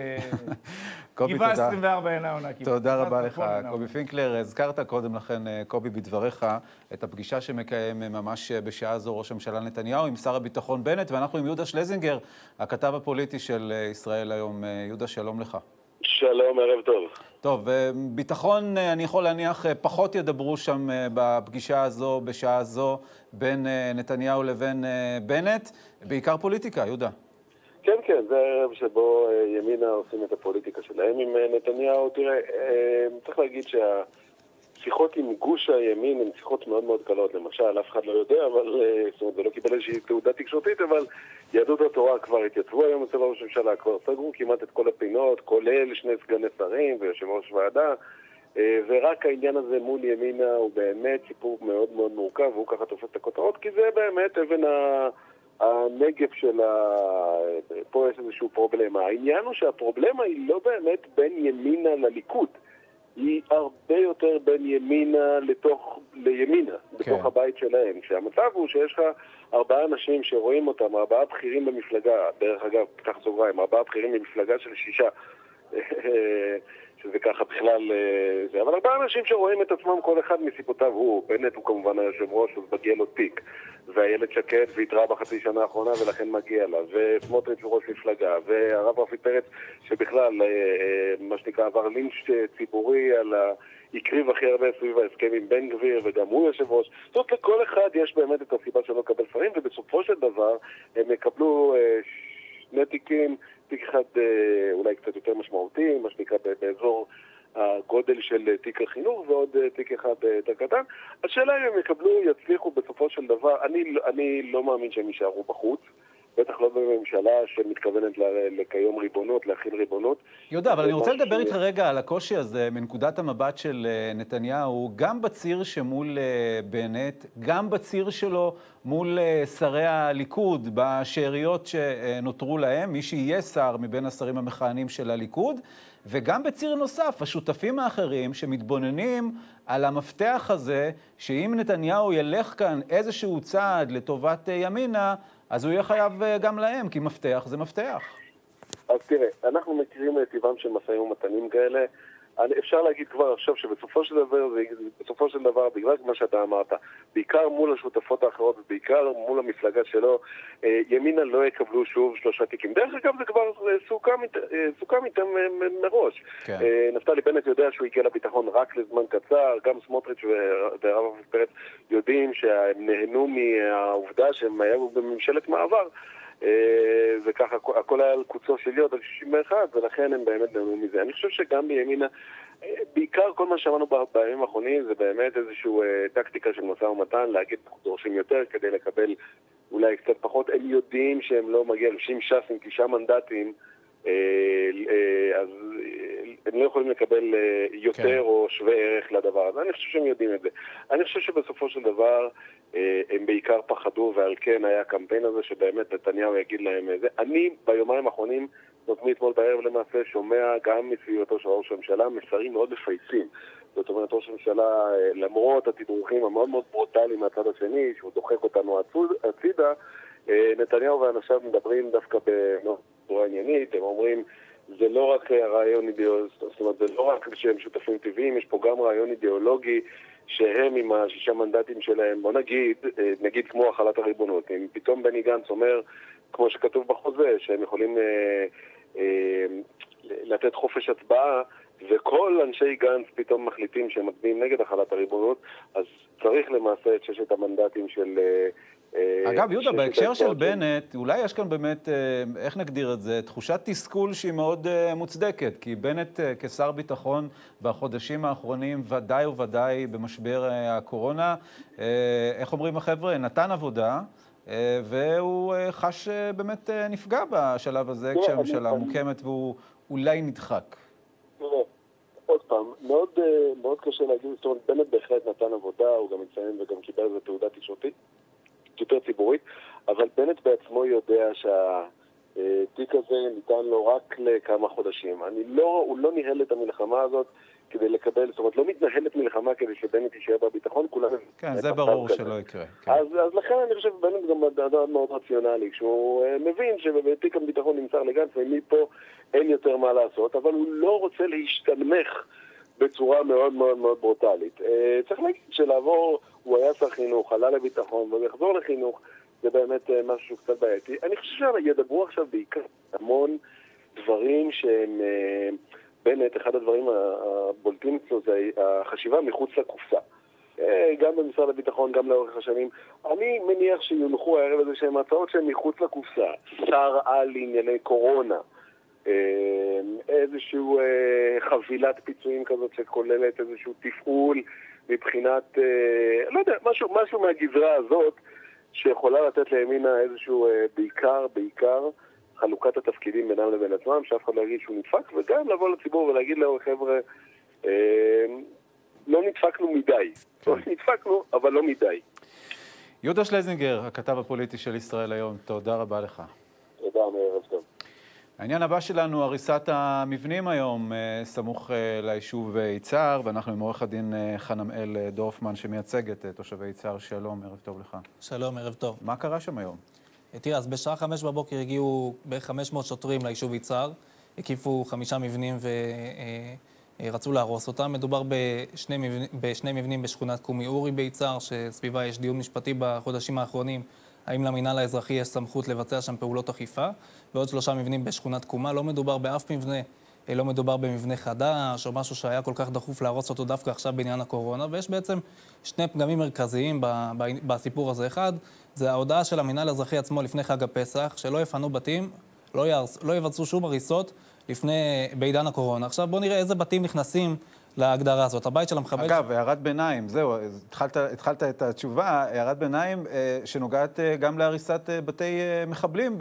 גבעה 24 אינה עונה. תודה רבה לך, קובי פינקלר. הזכרת קודם לכן, קובי, בדבריך, את הפגישה שמקיים ממש בשעה זו ראש הממשלה נתניהו עם שר הביטחון בנט, ואנחנו עם יהודה שלזינגר, הכתב הפוליטי של ישראל היום. יהודה, שלום לך. שלום, ערב טוב. טוב, ביטחון, אני יכול להניח, פחות ידברו שם בפגישה הזו, בשעה זו, בין נתניהו לבין בנט, בעיקר פוליטיקה, יהודה. כן, כן, זה הערב שבו ימינה עושים את הפוליטיקה שלהם עם נתניהו. תראה, צריך להגיד שהשיחות עם גוש הימין הן שיחות מאוד מאוד קלות. למשל, אף אחד לא יודע, אבל, זאת אומרת, זה לא קיבל איזושהי תעודה תקשורתית, אבל יהדות התורה כבר התייצבו היום אצל ראש הממשלה, כבר סגרו כמעט את כל הפינות, כולל 2 סגני שרים ויושב ראש ועדה. ורק העניין הזה מול ימינה הוא באמת סיפור מאוד מאוד מורכב, והוא ככה תופס את הכותרות, כי זה באמת אבן הנגף של פה יש איזשהו פרובלמה. העניין הוא שהפרובלמה היא לא באמת בין ימינה לליכוד, היא הרבה יותר בין ימינה לימינה, בתוך הבית שלהם. כשהמצב הוא שיש לך 4 אנשים שרואים אותם, 4 בכירים במפלגה, דרך אגב, פתח סוגריים, 4 בכירים במפלגה של 6, שזה ככה בכלל זה, אבל 4 אנשים שרואים את עצמם כל אחד מסיפותיו הוא, בנט הוא כמובן היושב ראש, אז מגיע לו תיק, והילד שקט והתראה בחצי שנה האחרונה ולכן מגיע לה, וסמוטריץ' הוא ראש מפלגה, והרב רפי פרץ שבכלל, מה שנקרא, עבר לינץ' ציבורי הקריב הכי הרבה סביב ההסכם עם בן גביר, וגם הוא יושב ראש. זאת אומרת, לכל אחד יש באמת את הסיבה שלא לקבל שרים, ובסופו של דבר הם יקבלו 2 תיקים, תיק אחד אולי קצת יותר משמעותי, מה שנקרא באזור הגודל של תיק החינוך, ועוד תיק אחד יותר קטן. השאלה אם הם יקבלו, יצליחו בסופו של דבר, אני לא מאמין שהם יישארו בחוץ, בטח לא בממשלה שמתכוונת לקיים ריבונות, להכיל ריבונות. יהודה, אבל אני רוצה לדבר איתך רגע על הקושי הזה מנקודת המבט של נתניהו, גם בציר שמול בנט, גם בציר שלו מול שרי הליכוד, בשאריות שנותרו להם, מי שיהיה שר מבין השרים המכהנים של הליכוד, וגם בציר נוסף, השותפים האחרים שמתבוננים על המפתח הזה, שאם נתניהו ילך כאן איזשהו צעד לטובת ימינה, אז הוא יהיה חייב גם להם, כי מפתח זה מפתח. אז תראה, אנחנו מכירים את טבעם של משאים ומתנים כאלה. אפשר להגיד כבר עכשיו שבסופו של דבר, בגלל מה שאתה אמרת, בעיקר מול השותפות האחרות ובעיקר מול המפלגה שלו, ימינה לא יקבלו שוב 3 תיקים. דרך אגב זה כבר סוכם איתם מראש. כן. נפתלי בנט יודע שהוא הגיע לביטחון רק לזמן קצר, גם סמוטריץ' והרב רפי פרץ יודעים שהם נהנו מהעובדה שהם היו בממשלת מעבר, וככה הכל היה על קוצו של יוד על 61, ולכן הם באמת נהנו מזה. אני חושב שגם בימינה, בעיקר כל מה שאמרנו בימים האחרונים זה באמת איזשהו טקטיקה של משא ומתן, להגיד דורשים יותר כדי לקבל אולי קצת פחות. הם יודעים שהם לא מגיעים, שאם ש"ס עם 9 מנדטים, אז הם לא יכולים לקבל יותר או שווה ערך לדבר הזה. אני חושב שהם יודעים את זה. אני חושב שבסופו של דבר הם בעיקר פחדו, ועל כן היה הקמפיין הזה שבאמת נתניהו יגיד להם את זה. אני ביומיים האחרונים, מאתמול בערב למעשה, שומע גם מסביבתו של ראש הממשלה מסרים מאוד מפייצים. זאת אומרת, ראש הממשלה, למרות התדרוכים המאוד מאוד ברוטליים מהצד השני, שהוא דוחק אותנו הצידה, נתניהו ואנשיו מדברים דווקא בצורה עניינית. הם אומרים, זה לא רק רעיון אידיאולוגי, זאת אומרת, זה לא רק שהם שותפים טבעיים, יש פה גם רעיון אידיאולוגי שהם עם 6 מנדטים שלהם, בוא נגיד כמו החלת הריבונות. אם פתאום בני גנץ אומר, כמו שכתוב בחוזה, שהם יכולים לתת חופש הצבעה, וכל אנשי גנץ פתאום מחליטים שהם מצביעים נגד החלת הריבונות, אז צריך למעשה את 6 המנדטים של... אגב, יהודה, בהקשר של בנט, אולי יש כאן באמת, איך נגדיר את זה, תחושת תסכול שהיא מאוד מוצדקת, כי בנט כשר ביטחון בחודשים האחרונים, ודאי וודאי במשבר הקורונה, איך אומרים החבר'ה, נתן עבודה, והוא חש באמת נפגע בשלב הזה, כשהממשלה מוקמת והוא אולי נדחק. עוד פעם, מאוד קשה להגיד, זאת אומרת, בנט בהחלט נתן עבודה, הוא גם מציין וגם קיבל איזו תעודה תקשורתית, יותר ציבורית, אבל בנט בעצמו יודע שהתיק הזה ניתן לו רק לכמה חודשים. הוא לא ניהל את המלחמה הזאת כדי לקבל, זאת אומרת, לא מתנהלת מלחמה כדי שבנט יישאר בביטחון, כולם... כן, זה ברור שלא יקרה. אז לכן אני חושב שבנט גם אדם מאוד רציונלי, כשהוא מבין שבתיק הביטחון נמצא לגנץ, ומפה אין יותר מה לעשות, אבל הוא לא רוצה להשתנמך בצורה מאוד מאוד מאוד ברוטלית. צריך להגיד שלעבור, הוא היה שר חינוך, עלה לביטחון, ולחזור לחינוך, זה באמת משהו קצת בעייתי. אני חושב שידברו עכשיו בעיקר המון דברים שהם... בנט, אחד הדברים הבולטים אצלו זה החשיבה מחוץ לקופסה. גם במשרד הביטחון, גם לאורך השנים. אני מניח שיונחו הערב הזה שהם הצעות שהן מחוץ לקופסה. שר על ענייני קורונה. איזשהו חבילת פיצויים כזאת שכוללת איזשהו תפעול מבחינת, לא יודע, משהו מהגזרה הזאת שיכולה לתת לימינה איזשהו בעיקר חלוקת התפקידים בינם לבין עצמם, שאף אחד לא יגיד שהוא נדפק, וגם לבוא לציבור ולהגיד לו, חבר'ה, לא נדפקנו מדי. לא נדפקנו, אבל לא מדי. יהודה שלזינגר, הכתב הפוליטי של ישראל היום, תודה רבה לך. תודה, ערב טוב. העניין הבא שלנו, הריסת המבנים היום, סמוך ליישוב יצהר, ואנחנו עם עורך הדין חנמאל דורפמן שמייצג את תושבי יצהר. שלום, ערב טוב לך. שלום, ערב טוב. מה קרה שם היום? תראה, אז בשעה 5 בבוקר הגיעו בערך 500 שוטרים ליישוב יצהר, הקיפו 5 מבנים ורצו להרוס אותם. מדובר בשני מבנים בשכונת קומי אורי ביצהר, שסביבה יש דיון משפטי בחודשים האחרונים, האם למינהל האזרחי יש סמכות לבצע שם פעולות אכיפה, ועוד 3 מבנים בשכונת קומה. לא מדובר באף מבנה, לא מדובר במבנה חדש או משהו שהיה כל כך דחוף להרוס אותו דווקא עכשיו בעניין הקורונה, ויש בעצם 2 פגמים מרכזיים בסיפור הזה. אחד, זה ההודעה של המינהל האזרחי עצמו לפני חג הפסח, שלא יפנו בתים, לא יבצעו שום הריסות בעידן הקורונה. עכשיו בואו נראה איזה בתים נכנסים להגדרה הזאת. הבית של המחבל... אגב, הערת ביניים, זהו, התחלת את התשובה, הערת ביניים שנוגעת גם להריסת בתי מחבלים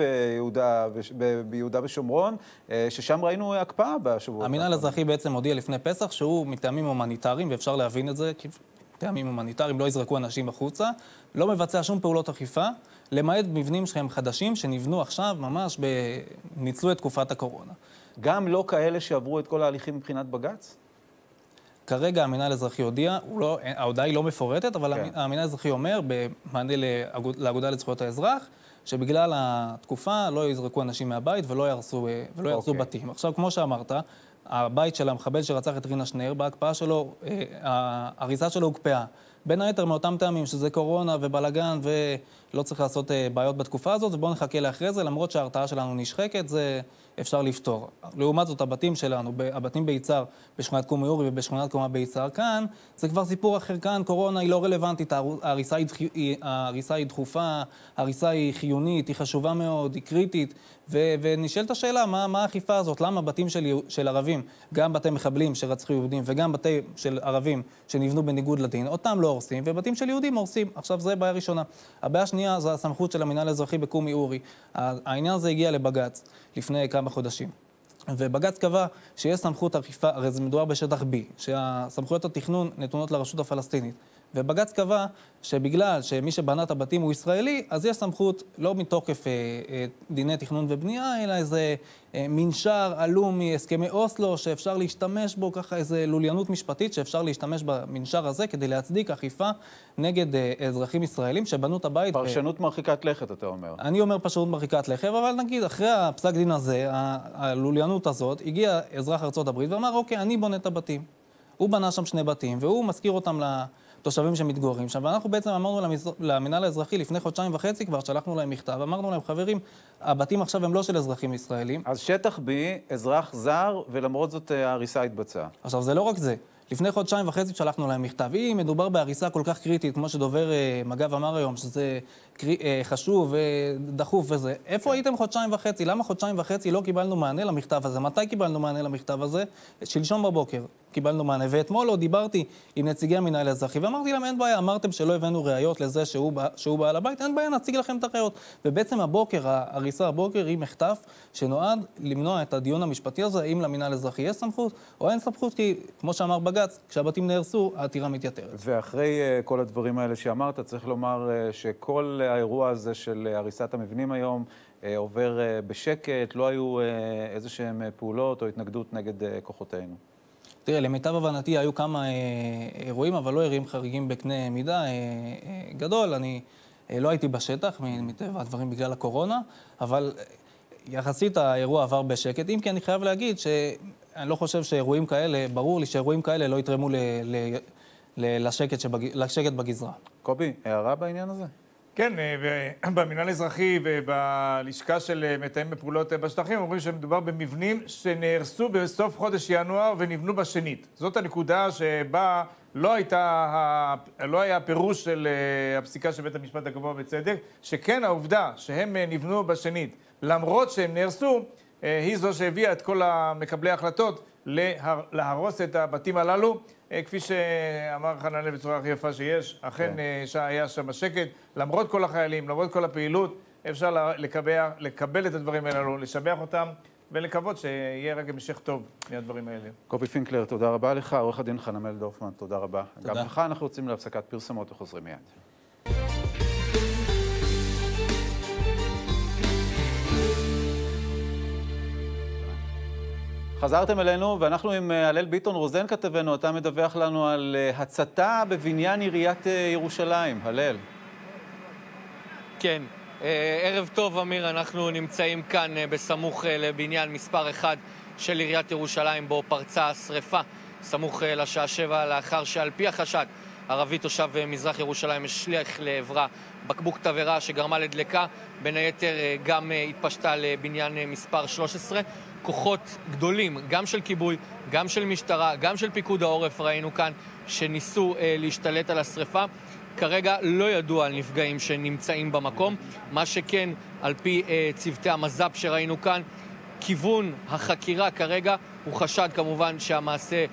ביהודה ושומרון, ששם ראינו הקפאה בשבועות. המינהל האזרחי בעצם הודיע לפני פסח שהוא מטעמים הומניטריים, ואפשר להבין את זה, כי מטעמים הומניטריים לא יזרקו אנשים החוצה, לא מבצע שום פעולות אכיפה, למעט מבנים שהם חדשים, שנבנו עכשיו ממש ניצלו את תקופת הקורונה. גם לא כאלה שעברו את כל ההליכים מבחינת בג"ץ? כרגע המינהל האזרחי הודיע, ההודעה היא לא מפורטת, אבל המינהל האזרחי אומר, במענה לאגודה לזכויות האזרח, שבגלל התקופה לא יזרקו אנשים מהבית ולא ירסו בתים. עכשיו, כמו שאמרת, הבית של המחבל שרצח את רינה שנר, בהקפאה שלו, ההריסה שלו הוקפאה. בין היתר מאותם טעמים שזה קורונה ובלגן ולא צריך לעשות בעיות בתקופה הזאת, ובואו נחכה לאחרי זה, למרות שההרתעה שלנו נשחקת, זה אפשר לפתור. לעומת זאת, הבתים שלנו, הבתים ביצהר, בשכונת קומי אורי ובשכונת קומה ביצהר כאן, זה כבר סיפור אחר כאן, קורונה היא לא רלוונטית, ההריסה היא דחופה, ההריסה היא חיונית, היא חשובה מאוד, היא קריטית, ונשאלת השאלה, מה האכיפה הזאת? למה בתים של ערבים, גם בתי מחבלים שרצחו יהודים וגם בתי של ערבים שנבנו בניגוד לדין, אותם לא הורסים, ובתים של יהודים הורסים. עכשיו, זה בעיה ראשונה. הבעיה השנייה זה הסמכות של המינהל האזרחי בקומי אורי. העניין הזה הגיע לבג"ץ לפני כמה חודשים. ובג"ץ קבע שיש סמכות אכיפה, הרי זה מדובר בשטח B, שהסמכויות התכנון נתונות לרשות הפלסטינית. ובג"ץ קבע שבגלל שמי שבנה את הבתים הוא ישראלי, אז יש סמכות לא מתוקף דיני תכנון ובנייה, אלא איזה מנשר עלום מהסכמי אוסלו, שאפשר להשתמש בו ככה איזה לוליינות משפטית, שאפשר להשתמש במנשר הזה כדי להצדיק אכיפה נגד אזרחים ישראלים שבנו את הבית. פרשנות מרחיקת לכת, אתה אומר. אני אומר פרשנות מרחיקת לכת, אבל נגיד, אחרי הפסק דין הזה, הלוליינות הזאת, הגיע אזרח ארצות הברית ואמר, אוקיי, אני בונה את הבתים. הוא בנה שם 2 בתים, והוא מזכיר אותם לתושבים שמתגוררים שם, ואנחנו בעצם אמרנו למינהל האזרחי לפני 1.5 חודשים, כבר שלחנו להם מכתב, אמרנו להם, חברים, הבתים עכשיו הם לא של אזרחים ישראלים. אז שטח B, אזרח זר, ולמרות זאת ההריסה התבצעה. עכשיו, זה לא רק זה. לפני 1.5 חודשים שלחנו להם מכתב. אם מדובר בהריסה כל כך קריטית, כמו שדובר מג"ב אמר היום, שזה חשוב ודחוף וזה, איפה הייתם 1.5 חודשים? למה 1.5 חודשים לא קיבלנו מענה למכתב הזה? מתי קיבלנו מענה למכתב הזה? שלשום בבוקר קיבלנו מענה, ואתמול לא דיברתי עם נציגי המינהל האזרחי, ואמרתי להם, אין בעיה, אמרתם שלא הבאנו ראיות לזה שהוא בעל הבית, אין בעיה, נציג לכם את הראיות. ובעצם הבוקר, ההריסה הבוקר היא מחטף שנועד למנוע את הדיון המשפטי הזה, אם למינהל האזרחי יש סמכות או אין סמכות, כי כמו שאמר בג"ץ, כשהבתים נהרסו, העתירה מתייתרת. ואחרי כל הדברים האלה שאמרת, צריך לומר שכל האירוע הזה של הריסת המבנים היום עובר בשקט, לא היו איזשהם פעולות או התנגדות נגד כוחותינו. תראה, למיטב הבנתי היו כמה אירועים, אבל לא אירועים חריגים בקנה מידה גדול. אני לא הייתי בשטח מטבע הדברים בגלל הקורונה, אבל יחסית האירוע עבר בשקט. אם כי אני חייב להגיד שאני לא חושב שאירועים כאלה, ברור לי שאירועים כאלה לא יתרמו לשקט בגזרה. קובי, הערה בעניין הזה? כן, במינהל האזרחי ובלשכה של מתאם בפעולות בשטחים אומרים שמדובר במבנים שנהרסו בסוף חודש ינואר ונבנו בשנית. זאת הנקודה שבה לא היה פירוש של הפסיקה של בית המשפט הגבוה בצדק, שכן העובדה שהם נבנו בשנית, למרות שהם נהרסו, היא זו שהביאה את כל מקבלי ההחלטות להרוס את הבתים הללו. כפי שאמר חננאל בצורה הכי יפה שיש, אכן היה שם שקט, למרות כל החיילים, למרות כל הפעילות, אפשר לקבל את הדברים האלו, לשבח אותם ולקוות שיהיה רק המשך טוב מהדברים האלה. קובי פינקלר, תודה רבה לך. עורך הדין חנמאל דורפמן, תודה רבה. תודה. גם לך אנחנו יוצאים להפסקת פרסומות וחוזרים מיד. חזרתם אלינו, ואנחנו עם הלל ביטון רוזן כתבנו, אתה מדווח לנו על הצתה בבניין עיריית ירושלים. הלל. כן, ערב טוב אמיר, אנחנו נמצאים כאן בסמוך לבניין מספר 1 של עיריית ירושלים, בו פרצה שריפה, סמוך לשעה 7, לאחר שעל פי החשד ערבי תושב מזרח ירושלים השליך לעברה בקבוק תבערה שגרמה לדלקה, בין היתר גם התפשטה לבניין מספר 13. כוחות גדולים, גם של כיבוי, גם של משטרה, גם של פיקוד העורף, ראינו כאן שניסו להשתלט על השריפה. כרגע לא ידוע על נפגעים שנמצאים במקום. מה שכן, על פי צוותי המז"פ שראינו כאן, כיוון החקירה כרגע הוא חשד כמובן שהמעשה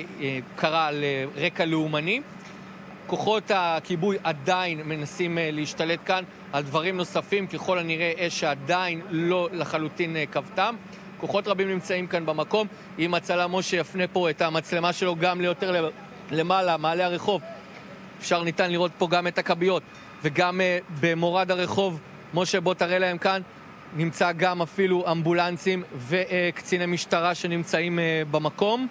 קרה על רקע לאומני. כוחות הכיבוי עדיין מנסים להשתלט כאן על דברים נוספים, ככל הנראה אש שעדיין לא לחלוטין כבתם. כוחות רבים נמצאים כאן במקום. אם הצלם משה יפנה פה את המצלמה שלו גם ליותר למעלה, מעלה הרחוב, אפשר ניתן לראות פה גם את הקביות, וגם במורד הרחוב, משה בוא תראה להם כאן, נמצא גם אפילו אמבולנסים וקציני משטרה שנמצאים במקום.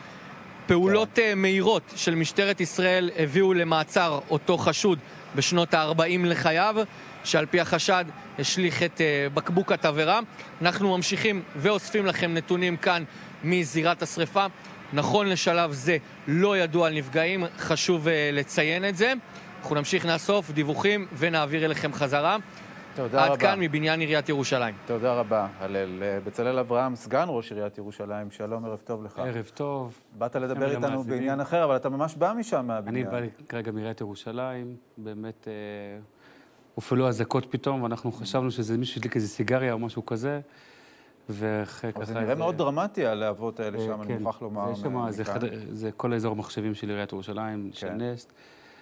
פעולות מהירות של משטרת ישראל הביאו למעצר אותו חשוד בשנות ה-40 לחייו, שעל פי החשד השליך את בקבוק התבערה. אנחנו ממשיכים ואוספים לכם נתונים כאן מזירת השריפה. נכון לשלב זה לא ידוע על נפגעים, חשוב לציין את זה. אנחנו נמשיך נאסוף דיווחים ונעביר אליכם חזרה. תודה רבה. עד כאן מבניין עיריית ירושלים. תודה רבה, הלל. בצלאל אברהם, סגן ראש עיריית ירושלים, שלום, ערב טוב לך. ערב טוב. באת לדבר איתנו בעניין אחר, אבל אתה ממש בא משם מהבניין. אני בא כרגע מעיריית ירושלים, באמת הופעלו אזעקות פתאום, ואנחנו חשבנו שזה מישהו שדליק איזה סיגריה או משהו כזה, ואחרי ככה... זה נראה מאוד דרמטי, הלהבות האלה שם, אני מוכרח לומר. זה כל האזור מחשבים של עיריית ירושלים, של נסט.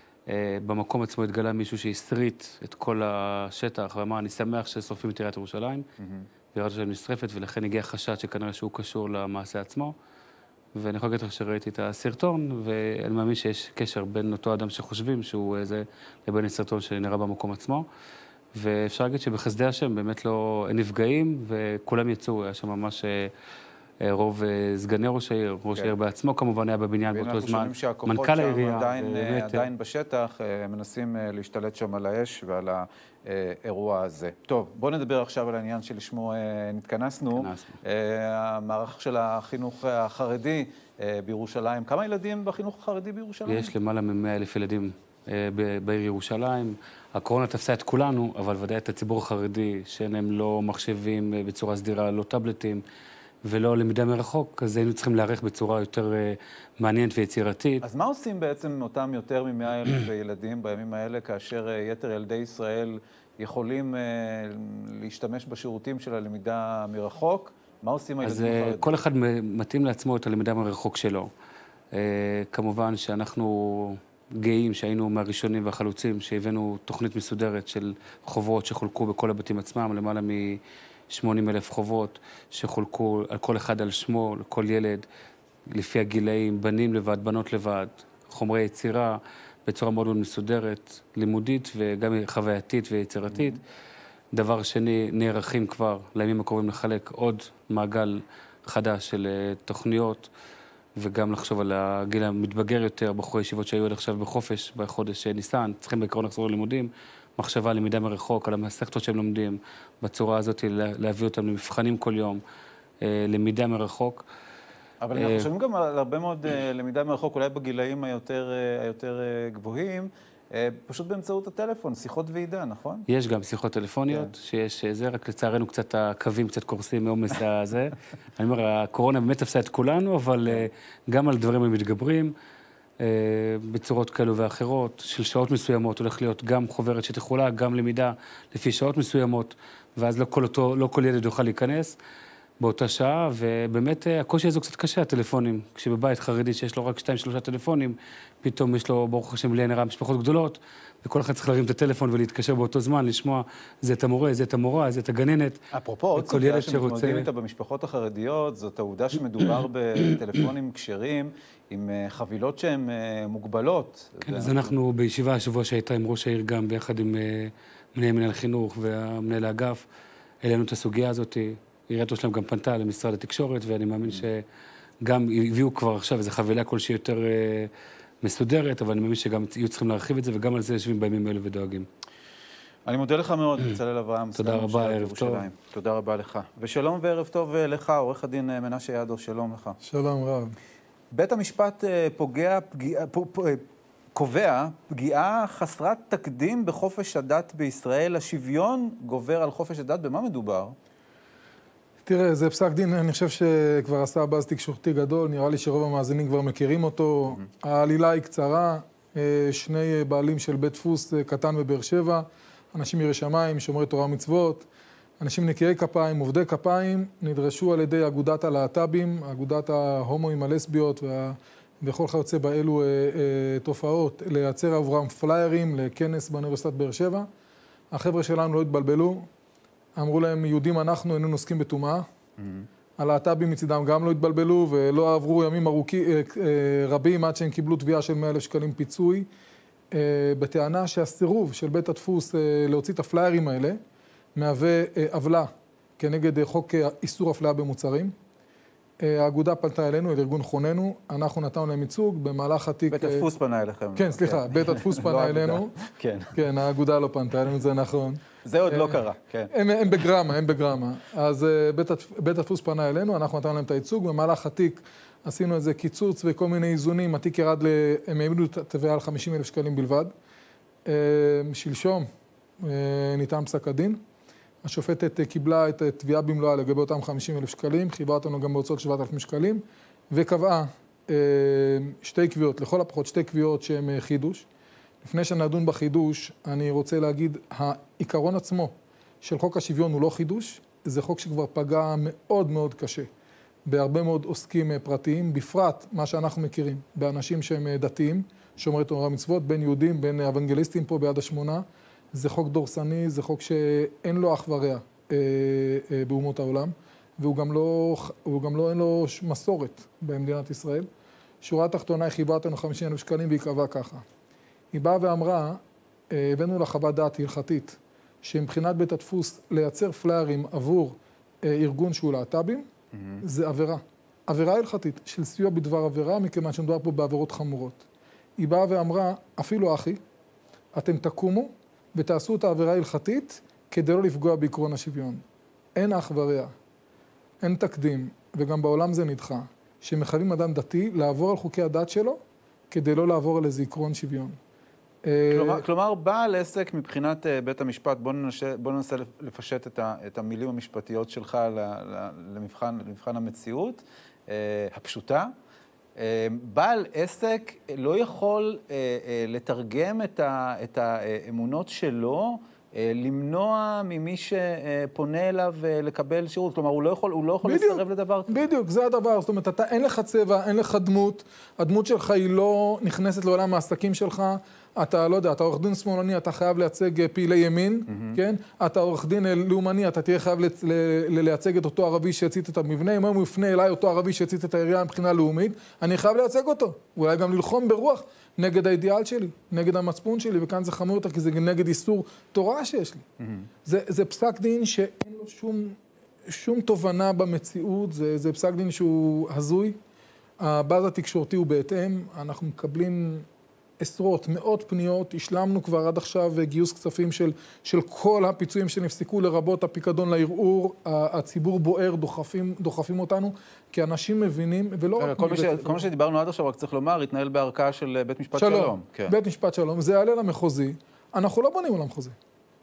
במקום עצמו התגלה מישהו שהסריט את כל השטח, ואמר, אני שמח ששורפים את עיריית ירושלים, ועיריית ירושלים נשרפת, ולכן הגיע חשד שכנראה שהוא קשור למעשה עצמו. ואני יכול להגיד לך שראיתי את הסרטון, ואני מאמין שיש קשר בין אותו אדם שחושבים שהוא איזה, לבין הסרטון שנראה במקום עצמו. ואפשר להגיד שבחסדי השם באמת לא נפגעים, וכולם יצאו, היה שם ממש רוב סגני ראש העיר, ראש העיר בעצמו כמובן היה בבניין באותו זמן, מנכ"ל העירייה. עדיין בשטח, מנסים להשתלט שם על האש ועל האירוע הזה. טוב, בואו נדבר עכשיו על העניין שלשמו נתכנסנו. המערך של החינוך החרדי בירושלים. כמה ילדים בחינוך החרדי בירושלים? יש למעלה מ-100,000 ילדים בעיר ירושלים. הקורונה תפסה את כולנו, אבל ודאי את הציבור החרדי, שאין להם לא מחשבים בצורה סדירה, לא טאבלטים, ולא למידה מרחוק, אז היינו צריכים להיערך בצורה יותר מעניינת ויצירתית. אז מה עושים בעצם אותם יותר מ-100,000 ילדים בימים האלה, כאשר יתר ילדי ישראל יכולים להשתמש בשירותים של הלמידה מרחוק? מה עושים הילדים החרדים? אז כל אחד מתאים לעצמו את הלמידה מרחוק שלו. כמובן שאנחנו גאים שהיינו מהראשונים והחלוצים, שהבאנו תוכנית מסודרת של חוברות שחולקו בכל הבתים עצמם, למעלה מ-80,000 חובות שחולקו על כל אחד על שמו, לכל ילד, לפי הגילאים, בנים לבד, בנות לבד, חומרי יצירה, בצורה מאוד מאוד מסודרת, לימודית וגם חווייתית ויצירתית. דבר שני, נערכים כבר לימים הקרובים לחלק עוד מעגל חדש של תוכניות, וגם לחשוב על הגיל המתבגר יותר, בחורי ישיבות שהיו עד עכשיו בחופש, בחודש ניסן, צריכים בעקרון לחזור ללימודים, מחשבה למידה מרחוק, על המסכתות שהם לומדים, בצורה הזאת להביא אותם למבחנים כל יום, למידה מרחוק. אבל אנחנו חושבים גם על הרבה מאוד למידה מרחוק, אולי בגילאים היותר גבוהים, פשוט באמצעות הטלפון, שיחות ועידה, נכון? יש גם שיחות טלפוניות, שיש זה, רק לצערנו קצת הקווים קצת קורסים מעומס הזה. אני אומר, הקורונה באמת תפסה את כולנו, אבל גם על דברים הם מתגברים, בצורות כאלו ואחרות, של שעות מסוימות, הולך להיות גם חוברת שתחולה, גם למידה לפי שעות מסוימות, ואז לא כל ילד יוכל להיכנס. באותה שעה, ובאמת הקושי הזה הוא קצת קשה, הטלפונים. כשבבית חרדי שיש לו רק 2-3 טלפונים, פתאום יש לו, ברוך השם, בלי עין הרע, משפחות גדולות, וכל אחד צריך להרים את הטלפון ולהתקשר באותו זמן, לשמוע זה את המורה, זה את המורה, זה את הגננת. אפרופו, עוד סוגיה שמתמודדים איתה במשפחות החרדיות, זאת העובדה שמדובר בטלפונים כשרים, עם חבילות שהן מוגבלות. כן, אז אנחנו בישיבה השבוע שהייתה עם ראש העיר גם, ביחד עם מנהל חינוך והמנהל האגף, העלינו את הסוגיה הזאת. עיריית ירושלים גם פנתה למשרד התקשורת, ואני מאמין שגם הביאו כבר עכשיו איזו חבילה כלשהי יותר מסודרת, אבל אני מאמין שגם יהיו צריכים להרחיב את זה, וגם על זה יושבים בימים האלה ודואגים. אני מודה לך מאוד, בצלאל אברהם. תודה רבה, ערב טוב. תודה רבה לך. ושלום וערב טוב לך, עורך הדין מנשה ידו, שלום לך. שלום רב. בית המשפט קובע פגיעה חסרת תקדים בחופש הדת בישראל. השוויון גובר על חופש הדת. במה מדובר? תראה, זה פסק דין, אני חושב שכבר עשה באז תקשורתי גדול, נראה לי שרוב המאזינים כבר מכירים אותו. העלילה היא קצרה, שני בעלים של בית דפוס קטן בבאר שבע, אנשים יראי שמיים, שומרי תורה ומצוות, אנשים נקיי כפיים, עובדי כפיים, נדרשו על ידי אגודת הלהט"בים, אגודת ההומואים הלסביות וכל כיוצא באלו תופעות, לייצר עבורם פליירים לכנס באוניברסיטת באר שבע. החבר'ה שלנו לא התבלבלו, אמרו להם, יהודים אנחנו איננו עוסקים בטומאה. הלהט"בים מצידם גם לא התבלבלו ולא עברו ימים רבים עד שהם קיבלו תביעה של 100,000 שקלים פיצוי, בטענה שהסירוב של בית הדפוס להוציא את הפליירים האלה מהווה עוולה כנגד חוק איסור אפליה במוצרים. האגודה פנתה אלינו, אל ארגון חוננו, אנחנו נתנו להם ייצוג במהלך התיק... בית הדפוס פנה אליכם. כן, סליחה, בית הדפוס פנה אלינו. כן, האגודה לא פנתה אלינו, זה נכון. זה עוד לא קרה, כן. הם בגרמה. אז בית הדפוס פנה אלינו, אנחנו נתנו להם את הייצוג, במהלך התיק עשינו איזה קיצוץ וכל מיני איזונים, התיק ירד, הם העמידו את התביעה על 50,000 שקלים בלבד. שלשום ניתן פסק הדין. השופטת קיבלה את תביעה במלואה לגבי אותם 50,000 שקלים, חייבה אותנו גם בהוצאות 7,000 שקלים, וקבעה שתי קביעות, לכל הפחות שתי קביעות שהן חידוש. לפני שנדון בחידוש, אני רוצה להגיד, העיקרון עצמו של חוק השוויון הוא לא חידוש, זה חוק שכבר פגע מאוד מאוד קשה בהרבה מאוד עוסקים פרטיים, בפרט מה שאנחנו מכירים, באנשים שהם דתיים, שומרי תורה ומצוות, בין יהודים, בין אוונגליסטים פה ביד השמונה. זה חוק דורסני, זה חוק שאין לו אח ורע באומות העולם, והוא גם לא אין לו מסורת במדינת ישראל. שורה התחתונה היא חייבה אותנו 50,000 שקלים והיא קבעה ככה. היא באה ואמרה, הבאנו לה חוות דעת הלכתית, שמבחינת בית הדפוס לייצר פליירים עבור ארגון שהוא להט"בים, זה עבירה. עבירה הלכתית של סיוע בדבר עבירה, מכיוון שמדובר פה בעבירות חמורות. היא באה ואמרה, אפילו אחי, אתם תקומו ותעשו את העבירה ההלכתית כדי לא לפגוע בעקרון השוויון. אין אח ורע, אין תקדים, וגם בעולם זה נדחה, שמחייבים אדם דתי לעבור על חוקי הדת שלו כדי לא לעבור על איזה עקרון שוויון. כלומר, בעל עסק מבחינת בית המשפט, בוא ננסה לפשט את המילים המשפטיות שלך למבחן המציאות הפשוטה. בעל עסק לא יכול לתרגם את האמונות שלו, למנוע ממי שפונה אליו לקבל שירות. כלומר, הוא לא יכול לסרב לדבר כזה. בדיוק, זה הדבר. זאת אומרת, אין לך צבע, אין לך דמות, הדמות שלך היא לא נכנסת לעולם העסקים שלך, אתה לא יודע, אתה עורך דין שמאלני, אתה חייב לייצג פעילי ימין, כן? אתה עורך דין לאומני, אתה תהיה חייב לייצג את אותו ערבי שהצית את המבנה, אם הוא יפנה אליי אותו ערבי שהצית את העירייה מבחינה לאומית, אני חייב לייצג אותו, אולי גם ללחום ברוח נגד האידיאל שלי, נגד המצפון שלי, וכאן זה חמור יותר, כי זה נגד איסור תורה שיש לי. זה פסק דין שאין לו שום תובנה במציאות, זה פסק דין שהוא הזוי, הבאז התקשורתי הוא בהתאם, אנחנו מקבלים עשרות, מאות פניות, השלמנו כבר עד עכשיו גיוס כספים של כל הפיצויים שנפסקו, לרבות הפיקדון לערעור, הציבור בוער, דוחפים אותנו, כי אנשים מבינים, ולא רק... כל מה שדיברנו עד עכשיו, רק צריך לומר, התנהל בערכאה של בית משפט שלום. בית משפט שלום, זה יעלה למחוזי, אנחנו לא בונים על המחוזי.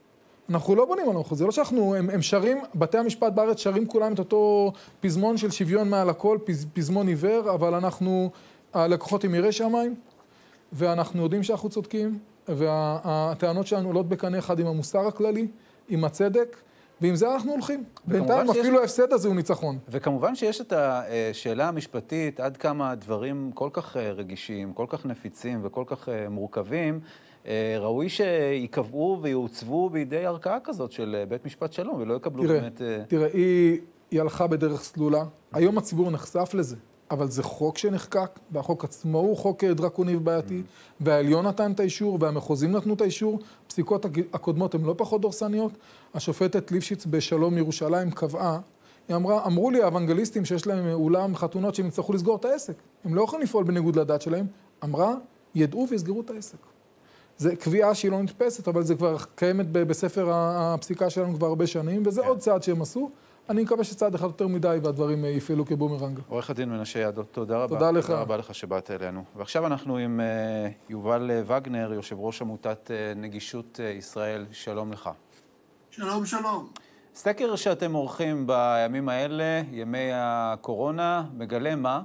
לא שאנחנו, הם שרים, בתי המשפט בארץ שרים כולם את אותו פזמון של שוויון מעל הכל, פזמון עיוור, אבל אנחנו, הלקוחות עם יראי שמיים, ואנחנו יודעים שאנחנו צודקים, והטענות שלנו עולות בקנה אחד עם המוסר הכללי, עם הצדק, ועם זה אנחנו הולכים. בינתיים אפילו ההפסד הזה הוא ניצחון. וכמובן שיש את השאלה המשפטית, עד כמה דברים כל כך רגישים, כל כך נפיצים וכל כך מורכבים, ראוי שיקבעו ויעוצבו בידי ערכאה כזאת של בית משפט שלום, ולא יקבלו באמת... תראה, היא הלכה בדרך סלולה. היום הציבור נחשף לזה, אבל זה חוק שנחקק, והחוק עצמו הוא חוק דרקוני ובעייתי, והעליון נתן את האישור, והמחוזים נתנו את האישור, הפסיקות הקודמות הן לא פחות דורסניות. השופטת ליפשיץ בשלום ירושלים קבעה, היא אמרו לי, האוונגליסטים שיש להם אולם חתונות שהם יצטרכו לסגור את העסק, הם לא יכולים לפעול בניגוד לדת שלהם, אמרה, ידעו ויסגרו את העסק. זה קביעה שהיא לא נתפסת, אבל זה כבר קיימת בספר הפסיקה שלנו כבר הרבה שנים, וזה עוד צעד שהם עשו. אני מקווה שצעד אחד יותר מדי והדברים יפעלו כבומרנג. עורך הדין מנשה ידות, תודה רבה. תודה לך. תודה רבה לך שבאת אלינו. ועכשיו אנחנו עם יובל וגנר, יושב ראש עמותת נגישות ישראל. שלום לך. שלום, שלום. סקר שאתם עורכים בימים האלה, ימי הקורונה, מגלה מה?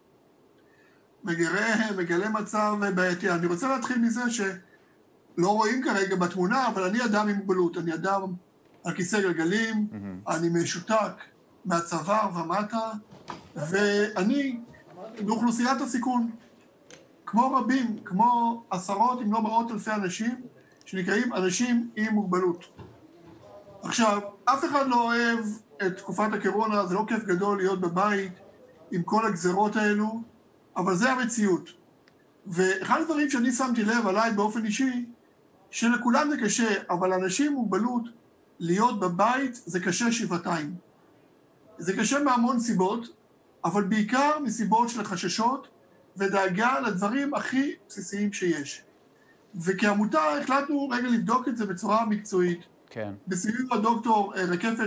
מגלה מצב בעייתי. אני רוצה להתחיל מזה שלא רואים כרגע בתמונה, אבל אני אדם עם מוגבלות. אני אדם על כיסא גלגלים, אני משותק מהצוואר ומטה, ואני באוכלוסיית הסיכון, כמו רבים, כמו עשרות אם לא מאות אלפי אנשים, שנקראים אנשים עם מוגבלות. עכשיו, אף אחד לא אוהב את תקופת הקורונה, זה לא כיף גדול להיות בבית עם כל הגזרות האלו, אבל זה המציאות. ואחד הדברים שאני שמתי לב עליי באופן אישי, שלכולם זה קשה, אבל אנשים עם מוגבלות, להיות בבית זה קשה שבעתיים. זה קשה מהמון סיבות, אבל בעיקר מסיבות של חששות ודאגה לדברים הכי בסיסיים שיש. וכעמותה החלטנו רגע לבדוק את זה בצורה מקצועית. כן. בסיום הדוקטור רקפת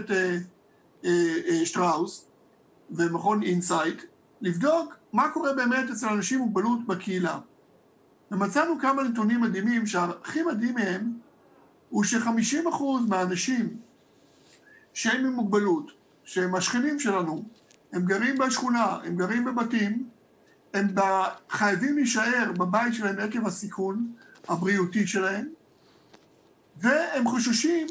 שטראוס ומכון אינסייט, לבדוק מה קורה באמת אצל אנשים עם מוגבלות בקהילה. ומצאנו כמה נתונים מדהימים, שהכי מדהים מהם הוא ש50% מהאנשים שהם עם מוגבלות, שהם השכנים שלנו, הם גרים בשכונה, הם גרים בבתים, הם חייבים להישאר בבית שלהם עקב הסיכון הבריאותי שלהם, והם חוששים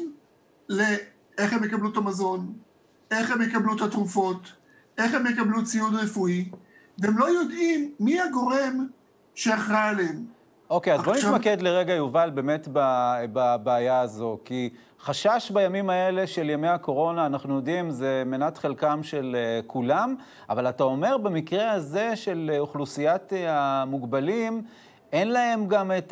לאיך הם יקבלו את המזון, איך הם יקבלו את התרופות, איך הם יקבלו ציוד רפואי, והם לא יודעים מי הגורם שאחראי עליהם. אוקיי, אז בוא נתמקד לרגע, יובל, באמת בבעיה הזו, כי חשש בימים האלה של ימי הקורונה, אנחנו יודעים, זה מנת חלקם של כולם, אבל אתה אומר במקרה הזה של אוכלוסיית המוגבלים, אין להם גם את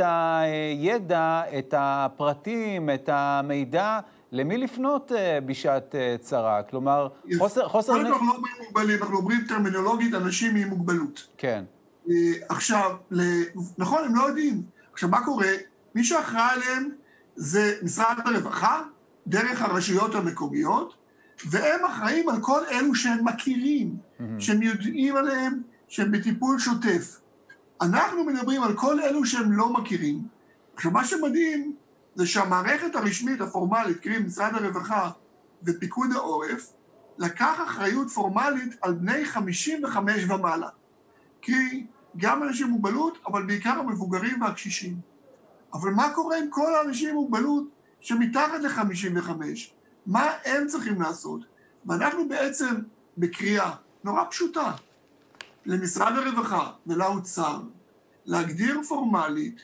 הידע, את הפרטים, את המידע, למי לפנות בשעת צרה? כלומר, חוסר... אנחנו לא אומרים מוגבלים, אנחנו אומרים טרמינולוגית אנשים עם מוגבלות. כן. עכשיו, נכון, הם לא יודעים. עכשיו, מה קורה? מי שאחראי עליהם זה משרד הרווחה, דרך הרשויות המקומיות, והם אחראים על כל אלו שהם מכירים, שהם יודעים עליהם, שהם בטיפול שוטף. אנחנו מדברים על כל אלו שהם לא מכירים. עכשיו, מה שמדהים זה שהמערכת הרשמית הפורמלית, קרי משרד הרווחה ופיקוד העורף, לקח אחריות פורמלית על בני 55 ומעלה. קרי, גם אנשים עם מוגבלות, אבל בעיקר המבוגרים והקשישים. אבל מה קורה עם כל האנשים עם מוגבלות שמתחת ל-55? מה הם צריכים לעשות? ואנחנו בעצם בקריאה נורא פשוטה למשרד הרווחה ולאוצר, להגדיר פורמלית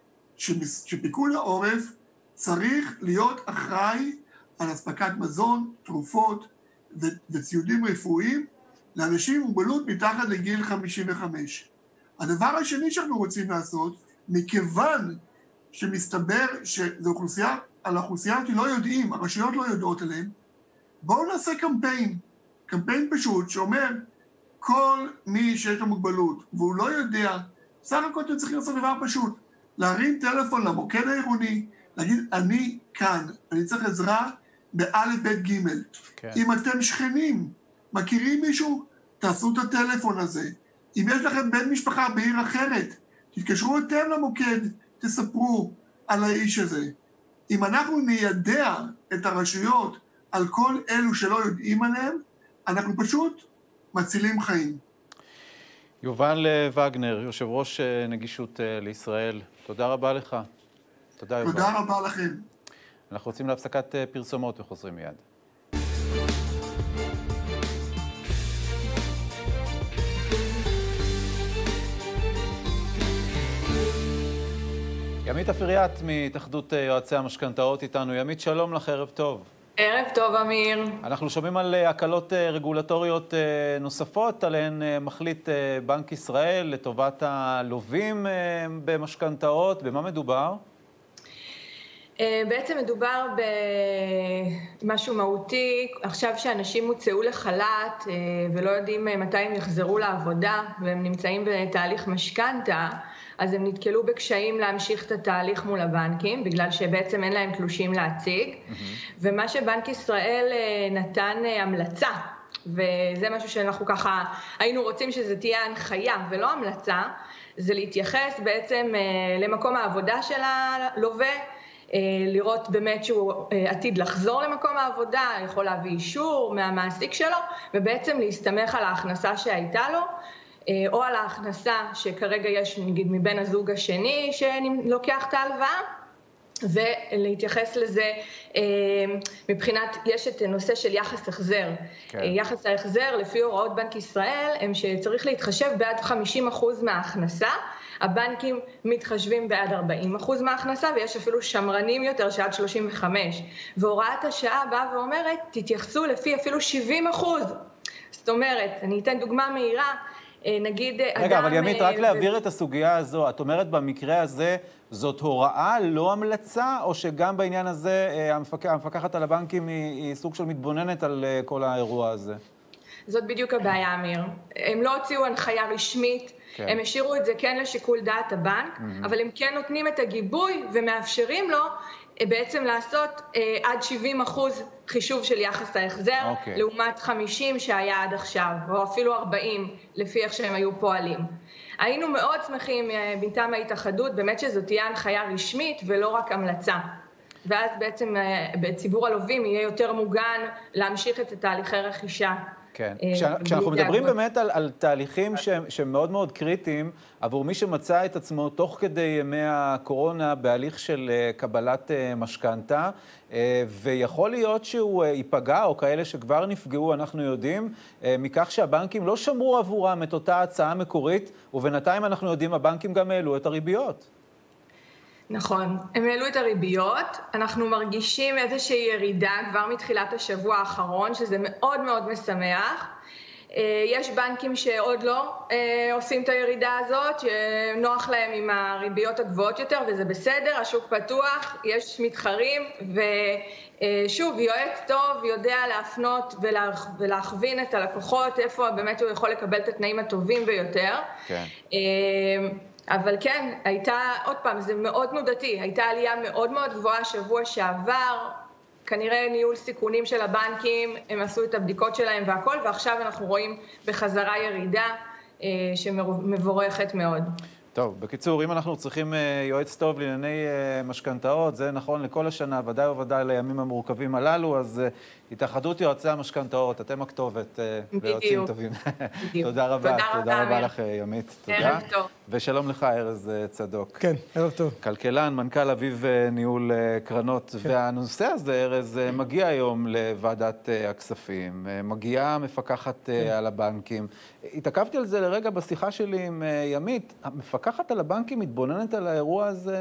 שפיקוד העורף צריך להיות אחראי על אספקת מזון, תרופות וציודים רפואיים לאנשים עם מוגבלות מתחת לגיל 55. הדבר השני שאנחנו רוצים לעשות, מכיוון שמסתבר שזו אוכלוסייה, על האוכלוסייה לא יודעים, הרשויות לא יודעות עליהם, בואו נעשה קמפיין פשוט שאומר, כל מי שיש לו מוגבלות והוא לא יודע, סך הכל אתם צריכים לעשות דבר פשוט, להרים טלפון למוקד העירוני, להגיד, אני כאן, אני צריך עזרה באלף בית ג'. כן. אם אתם שכנים, מכירים מישהו, תעשו את הטלפון הזה. אם יש לכם בן משפחה בעיר אחרת, תתקשרו אתם למוקד, תספרו על האיש הזה. אם אנחנו ניידע את הרשויות על כל אלו שלא יודעים עליהם, אנחנו פשוט מצילים חיים. יובל וגנר, יושב ראש נגישות לישראל, תודה רבה לך. תודה, יובל. תודה רבה לכם. אנחנו רוצים להפסקת פרסומות וחוזרים מיד. ימית אפריאט מהתאחדות יועצי המשכנתאות איתנו. ימית, שלום לך, ערב טוב. ערב טוב, אמיר. אנחנו שומעים על הקלות רגולטוריות נוספות, עליהן מחליט בנק ישראל לטובת הלווים במשכנתאות. במה מדובר? בעצם מדובר במשהו מהותי. עכשיו שאנשים הוצאו לחל"ת ולא יודעים מתי הם יחזרו לעבודה, והם נמצאים בתהליך משכנתה, אז הם נתקלו בקשיים להמשיך את התהליך מול הבנקים, בגלל שבעצם אין להם תלושים להציג. ומה שבנק ישראל נתן המלצה, וזה משהו שאנחנו ככה היינו רוצים שזה תהיה הנחיה ולא המלצה, זה להתייחס בעצם למקום העבודה של הלווה, לראות באמת שהוא עתיד לחזור למקום העבודה, יכול להביא אישור מהמעסיק שלו, ובעצם להסתמך על ההכנסה שהייתה לו, או על ההכנסה שכרגע יש נגיד מבן הזוג השני שלוקח את ההלוואה, ולהתייחס לזה מבחינת, יש את הנושא של יחס החזר. כן. יחס ההחזר לפי הוראות בנק ישראל הם שצריך להתחשב בעד 50% מההכנסה, הבנקים מתחשבים בעד 40% מההכנסה, ויש אפילו שמרנים יותר שעד 35. והוראת השעה באה ואומרת, תתייחסו לפי אפילו 70%. זאת אומרת, אני אתן דוגמה מהירה, נגיד רגע, אבל ימית, רק להעביר את הסוגיה הזו, את אומרת במקרה הזה, זאת הוראה, לא המלצה, או שגם בעניין הזה המפקחת על הבנקים היא סוג של מתבוננת על כל האירוע הזה? זאת בדיוק הבעיה, אמיר. הם לא הוציאו הנחיה רשמית, כן. הם השאירו את זה כן לשיקול דעת הבנק, אבל הם כן נותנים את הגיבוי ומאפשרים לו בעצם לעשות עד 70% חישוב של יחס ההחזר, לעומת 50 שהיה עד עכשיו, או אפילו 40 לפי איך שהם היו פועלים. היינו מאוד שמחים מטעם ההתאחדות, באמת שזאת תהיה הנחיה רשמית ולא רק המלצה. ואז בעצם בציבור הלווים יהיה יותר מוגן להמשיך את תהליכי רכישה. כן. כשאנחנו מדברים באמת על תהליכים שהם מאוד מאוד קריטיים, עבור מי שמצא את עצמו תוך כדי ימי הקורונה בהליך של קבלת משכנתה, ויכול להיות שהוא ייפגע, או כאלה שכבר נפגעו, אנחנו יודעים, מכך שהבנקים לא שמרו עבורם את אותה הצעה מקורית, ובינתיים אנחנו יודעים, הבנקים גם העלו את הריביות. נכון, הם העלו את הריביות, אנחנו מרגישים איזושהי ירידה כבר מתחילת השבוע האחרון, שזה מאוד מאוד משמח. יש בנקים שעוד לא עושים את הירידה הזאת, שנוח להם עם הריביות הגבוהות יותר, וזה בסדר, השוק פתוח, יש מתחרים, ושוב, יועץ טוב יודע להפנות ולהכווין את הלקוחות, איפה באמת הוא יכול לקבל את התנאים הטובים ביותר. כן. אבל כן, הייתה, עוד פעם, זה מאוד תנודתי, הייתה עלייה מאוד מאוד גבוהה שבוע שעבר, כנראה ניהול סיכונים של הבנקים, הם עשו את הבדיקות שלהם והכל, ועכשיו אנחנו רואים בחזרה ירידה שמבורכת מאוד. טוב, בקיצור, אם אנחנו צריכים יועץ טוב לענייני משכנתאות, זה נכון לכל השנה, ודאי וודאי לימים המורכבים הללו, אז התאחדות יועצי המשכנתאות, אתם הכתובת ליועצים טובים. תודה רבה, תודה רבה לך ימית, תודה. ושלום לך ארז צדוק. כן, ערב טוב. כלכלן, מנכ"ל אביב ניהול קרנות, והנושא הזה, ארז, מגיע היום לוועדת הכספים, מגיעה מפקחת על הבנקים. התעכבתי על זה לרגע בשיחה שלי עם ימית, המפקחת על הבנקים מתבוננת על האירוע הזה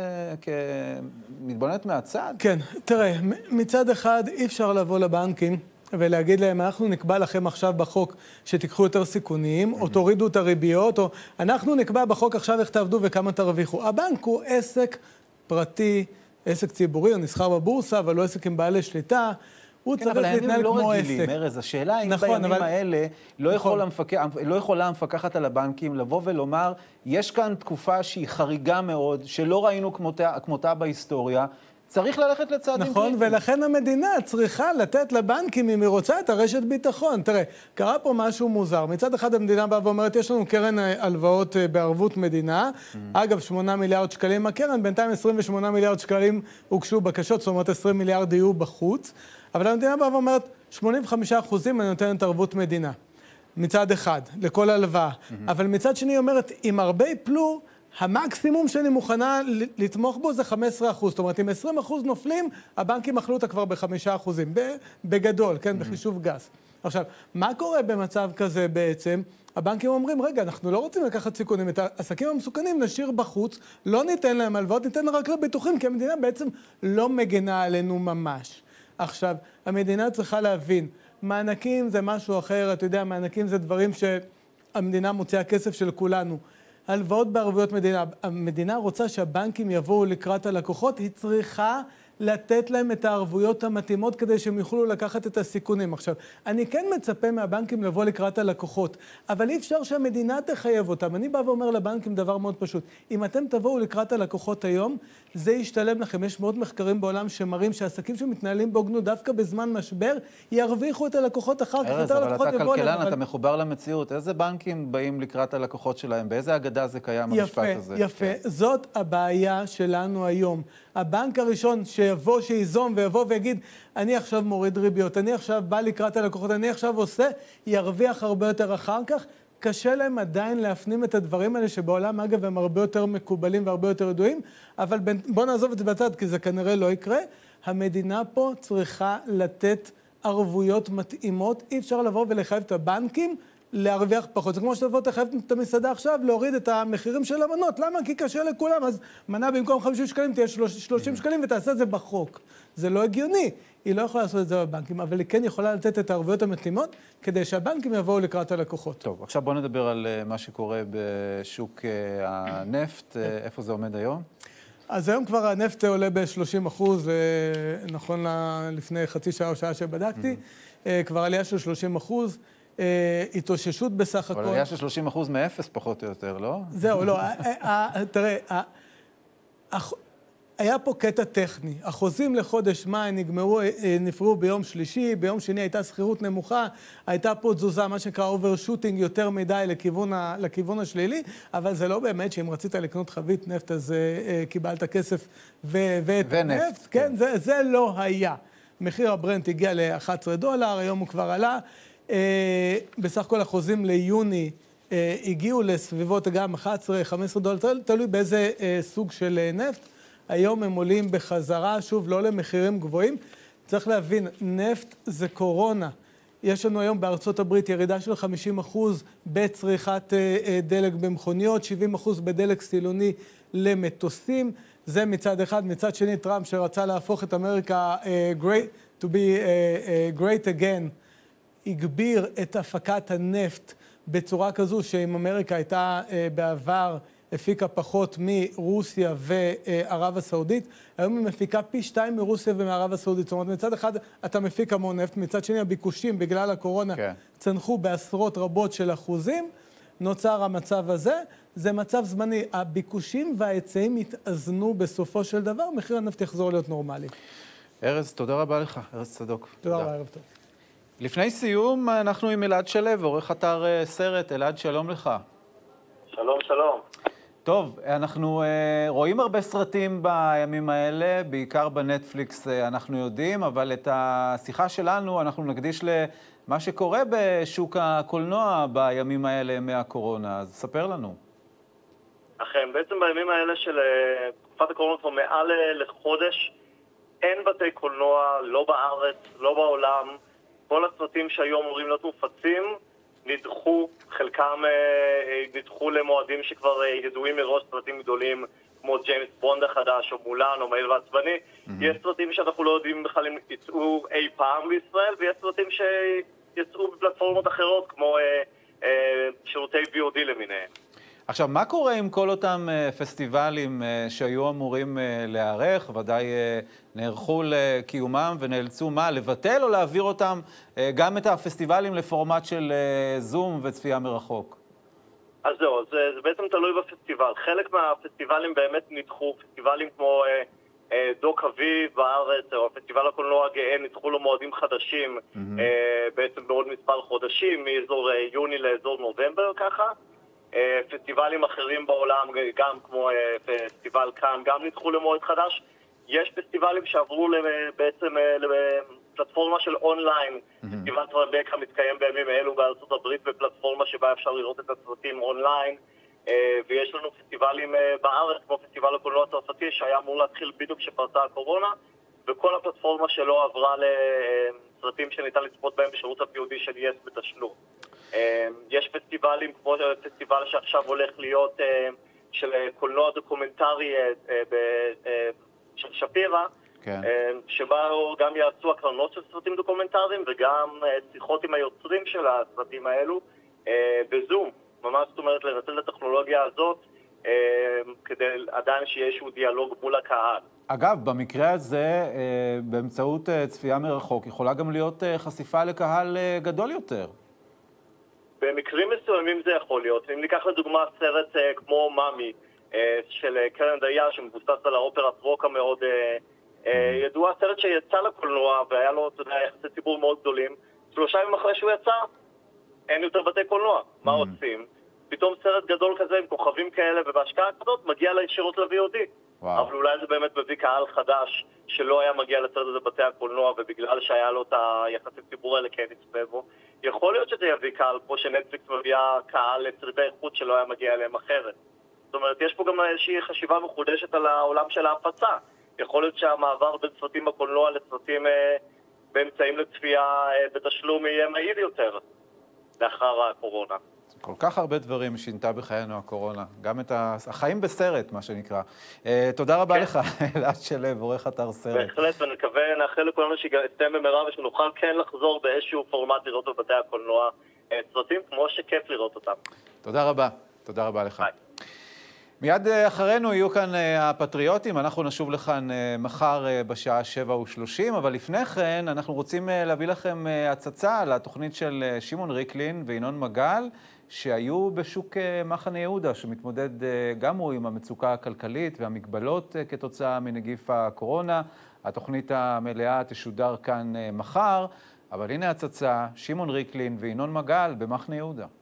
מתבוננת מהצד? כן, תראה, מצד אחד אי אפשר לבוא לבנקים ולהגיד להם, אנחנו נקבע לכם עכשיו בחוק שתיקחו יותר סיכונים, או תורידו את הריביות, או אנחנו נקבע בחוק עכשיו איך תעבדו וכמה תרוויחו. הבנק הוא עסק פרטי, עסק ציבורי, הוא נסחר בבורסה, אבל לא עסק עם בעלי שליטה. הוא צריך להתנהל כמו עסק. רגילים, ארז, השאלה היא בימים האלה לא יכולה המפקחת על הבנקים לבוא ולומר, יש כאן תקופה שהיא חריגה מאוד, שלא ראינו כמותה בהיסטוריה, צריך ללכת לצעדים. נכון, ולכן המדינה צריכה לתת לבנקים, אם היא רוצה, את הרשת ביטחון. תראה, קרה פה משהו מוזר. מצד אחד המדינה באה ואומרת, יש לנו קרן הלוואות בערבות מדינה. אגב, 8 מיליארד שקלים הקרן, בינתיים 28 מיליארד שקלים הוגשו בקשות, זאת אומרת 20 מיליארד יהיו בחוץ. אבל המדינה באה ואומרת, 85% אני נותנת ערבות מדינה. מצד אחד, לכל הלוואה. אבל מצד שני היא אומרת, אם הרבה יפלו, המקסימום שאני מוכנה לתמוך בו זה 15%. זאת אומרת, אם 20% נופלים, הבנקים אכלו אותה כבר ב5%. בגדול, כן, בחישוב גס. עכשיו, מה קורה במצב כזה בעצם? הבנקים אומרים, רגע, אנחנו לא רוצים לקחת סיכונים, את העסקים המסוכנים נשאיר בחוץ, לא ניתן להם הלוואות, ניתן רק לביטוחים, כי המדינה בעצם לא מגנה עלינו ממש. עכשיו, המדינה צריכה להבין, מענקים זה משהו אחר, אתה יודע, מענקים זה דברים שהמדינה מוציאה כסף של כולנו. הלוואות בערבויות מדינה, המדינה רוצה שהבנקים יבואו לקראת הלקוחות, היא צריכה לתת להם את הערבויות המתאימות כדי שהם יוכלו לקחת את הסיכונים. עכשיו, אני כן מצפה מהבנקים לבוא לקראת הלקוחות, אבל אי אפשר שהמדינה תחייב אותם. אני בא ואומר לבנקים דבר מאוד פשוט. אם אתם תבואו לקראת הלקוחות היום, זה ישתלם לכם. יש מאוד מחקרים בעולם שמראים שהעסקים שמתנהלים בהוגנות דווקא בזמן משבר, ירוויחו את הלקוחות אחר כך. ארז, אבל אתה כלכלן, אתה מחובר למציאות. איזה בנקים באים לקראת הלקוחות שלהם? באיזה אגדה זה קיים המשפט הזה? יפה, יפה. זאת הבעיה שלנו היום. הבנק הראשון שיבוא, שיזום ויבוא ויגיד, אני עכשיו מוריד ריביות, אני עכשיו בא לקראת הלקוחות, אני עכשיו עושה, ירוויח הרבה יותר אחר כך. קשה להם עדיין להפנים את הדברים האלה שבעולם, אגב, הם הרבה יותר מקובלים והרבה יותר ידועים, אבל בוא נעזוב את זה בצד, כי זה כנראה לא יקרה. המדינה פה צריכה לתת ערבויות מתאימות, אי אפשר לבוא ולחייב את הבנקים להרוויח פחות. זה כמו שתבוא תחייב את המסעדה עכשיו, להוריד את המחירים של המנות. למה? כי קשה לכולם. אז מנה במקום 50 שקלים תהיה 30 שקלים ותעשה את זה בחוק. זה לא הגיוני. היא לא יכולה לעשות את זה בבנקים, אבל היא כן יכולה לתת את הערבויות המתאימות כדי שהבנקים יבואו לקראת הלקוחות. טוב, עכשיו בוא נדבר על מה שקורה בשוק הנפט. איפה זה עומד היום? אז היום כבר הנפט עולה ב-30%, נכון לפני חצי שעה או שעה שבדקתי, כבר עלייה של 30%. התאוששות בסך הכל. אבל עלייה של 30% מאפס פחות או יותר, לא? זהו, לא. תראה, היה פה קטע טכני. החוזים לחודש מאי נפרעו ביום שלישי, ביום שני הייתה שכירות נמוכה, הייתה פה תזוזה, מה שנקרא אוברשוטינג יותר מדי לכיוון השלילי, אבל זה לא באמת שאם רצית לקנות חבית נפט, אז קיבלת כסף ואת נפט. כן, זה לא היה. מחיר הברנט הגיע ל$11, היום הוא כבר עלה. בסך הכל החוזים ליוני הגיעו לסביבות גם $11-15, תלוי באיזה סוג של נפט. היום הם עולים בחזרה, שוב, לא למחירים גבוהים. צריך להבין, נפט זה קורונה. יש לנו היום בארצות הברית ירידה של 50% בצריכת דלק במכוניות, 70% בדלק סילוני למטוסים. זה מצד אחד. מצד שני, טראמפ שרצה להפוך את אמריקה to be great again, הגביר את הפקת הנפט בצורה כזו שאם אמריקה הייתה בעבר הפיקה פחות מרוסיה וערב הסעודית, היום היא מפיקה פי 2 מרוסיה ומערב הסעודית. זאת אומרת, מצד אחד אתה מפיק המון נפט, מצד שני הביקושים בגלל הקורונה צנחו בעשרות רבות של אחוזים, נוצר המצב הזה, זה מצב זמני. הביקושים וההיצעים יתאזנו בסופו של דבר, מחיר הנפט יחזור להיות נורמלי. ארז, תודה רבה לך, ארז צדוק. תודה רבה, ערב טוב. לפני סיום, אנחנו עם אלעד שלו, עורך אתר סרט. אלעד, שלום לך. שלום, שלום. טוב, אנחנו רואים הרבה סרטים בימים האלה, בעיקר בנטפליקס אנחנו יודעים, אבל את השיחה שלנו אנחנו נקדיש למה שקורה בשוק הקולנוע בימים האלה מהקורונה. אז ספר לנו. אכן, בעצם בימים האלה של תקופת הקורונה כבר מעל לחודש, אין בתי קולנוע, לא בארץ, לא בעולם. כל הסרטים שהיו אמורים להיות מופצים נדחו, חלקם נדחו למועדים שכבר ידועים מראש, סרטים גדולים כמו ג'יימס בונד החדש או מולן או מהיר ועצבני. יש סרטים שאנחנו לא יודעים בכלל אם יצאו אי פעם בישראל, ויש סרטים שיצאו בפלטפורמות אחרות כמו שירותי VOD למיניהם. עכשיו, מה קורה עם כל אותם פסטיבלים שהיו אמורים להיערך, ודאי נערכו לקיומם ונאלצו מה, לבטל או להעביר אותם גם את הפסטיבלים לפורמט של זום וצפייה מרחוק? אז זהו, זה בעצם תלוי בפסטיבל. חלק מהפסטיבלים באמת נדחו, פסטיבלים כמו דוק אביב בארץ, או פסטיבל הקולנוע הגאה, נדחו לו מועדים חדשים, בעצם בעוד מספר חודשים, מאזור יוני לאזור נובמבר ככה. פסטיבלים אחרים בעולם, גם כמו פסטיבל כאן, גם נדחו למועד חדש. יש פסטיבלים שעברו בעצם לפלטפורמה של אונליין. פסטיבל טרבקה מתקיים בימים אלו בארצות הברית בפלטפורמה שבה אפשר לראות את הסרטים אונליין. ויש לנו פסטיבלים בארץ, כמו פסטיבל הקולנוע הצרפתי, שהיה אמור להתחיל בדיוק כשפרצה הקורונה, וכל הפלטפורמה שלו עברה סרטים שניתן לצפות בהם בשירות הפיודי של יס בתשלום. יש פסטיבלים כמו פסטיבל שעכשיו הולך להיות של קולנוע דוקומנטרי של שפירא, כן. שבה גם יעשו הקרנות של סרטים דוקומנטריים וגם שיחות עם היוצרים של הסרטים האלו בזום. ממש זאת אומרת לנצל את הטכנולוגיה הזאת כדי עדיין שיהיה איזשהו דיאלוג מול הקהל. אגב, במקרה הזה, באמצעות צפייה מרחוק, יכולה גם להיות חשיפה לקהל גדול יותר. במקרים מסוימים זה יכול להיות. אם ניקח לדוגמה סרט כמו מאמי של קרן דייר, שמבוסס על האופרה פרוקה מאוד ידוע, סרט שיצא לקולנוע והיה לו יחסי ציבור מאוד גדולים, 3 ימים אחרי שהוא יצא, אין יותר בתי קולנוע. מה עושים? פתאום סרט גדול כזה עם כוכבים כאלה ובהשקעה כזאת מגיע לישירות ל-VOD. אבל אולי זה באמת מביא קהל חדש שלא היה מגיע לסרט הזה בתי הקולנוע, ובגלל שהיה לו את היחסי ציבור האלה כן נצפה בו. יכול להיות שזה יביא קהל, כמו שנטפליקס מביאה קהל לסרטי איכות שלא היה מגיע אליהם אחרת. זאת אומרת, יש פה גם איזושהי חשיבה מחודשת על העולם של ההפצה. יכול להיות שהמעבר בין סרטים בקולנוע לסרטים באמצעים לצפייה בתשלום יהיה מהיר יותר לאחר הקורונה. כל כך הרבה דברים שינתה בחיינו הקורונה, גם את החיים בסרט, מה שנקרא. תודה רבה לך, אלעד שלו, עורך אתר סרט. בהחלט, ונקווה, נאחל לכולנו שיסתיים במהרה ושנוכל כן לחזור באיזשהו פורמט לראות בבתי הקולנוע סרטים, כמו שכיף לראות אותם. תודה רבה, תודה רבה לך. מיד אחרינו יהיו כאן הפטריוטים, אנחנו נשוב לכאן מחר בשעה 7:30, אבל לפני כן אנחנו רוצים להביא לכם הצצה לתוכנית של שמעון ריקלין וינון מגל, שהיו בשוק מחנה יהודה, שמתמודד גם הוא עם המצוקה הכלכלית והמגבלות כתוצאה מנגיף הקורונה. התוכנית המלאה תשודר כאן מחר, אבל הנה הצצה, שמעון ריקלין וינון מגל במחנה יהודה.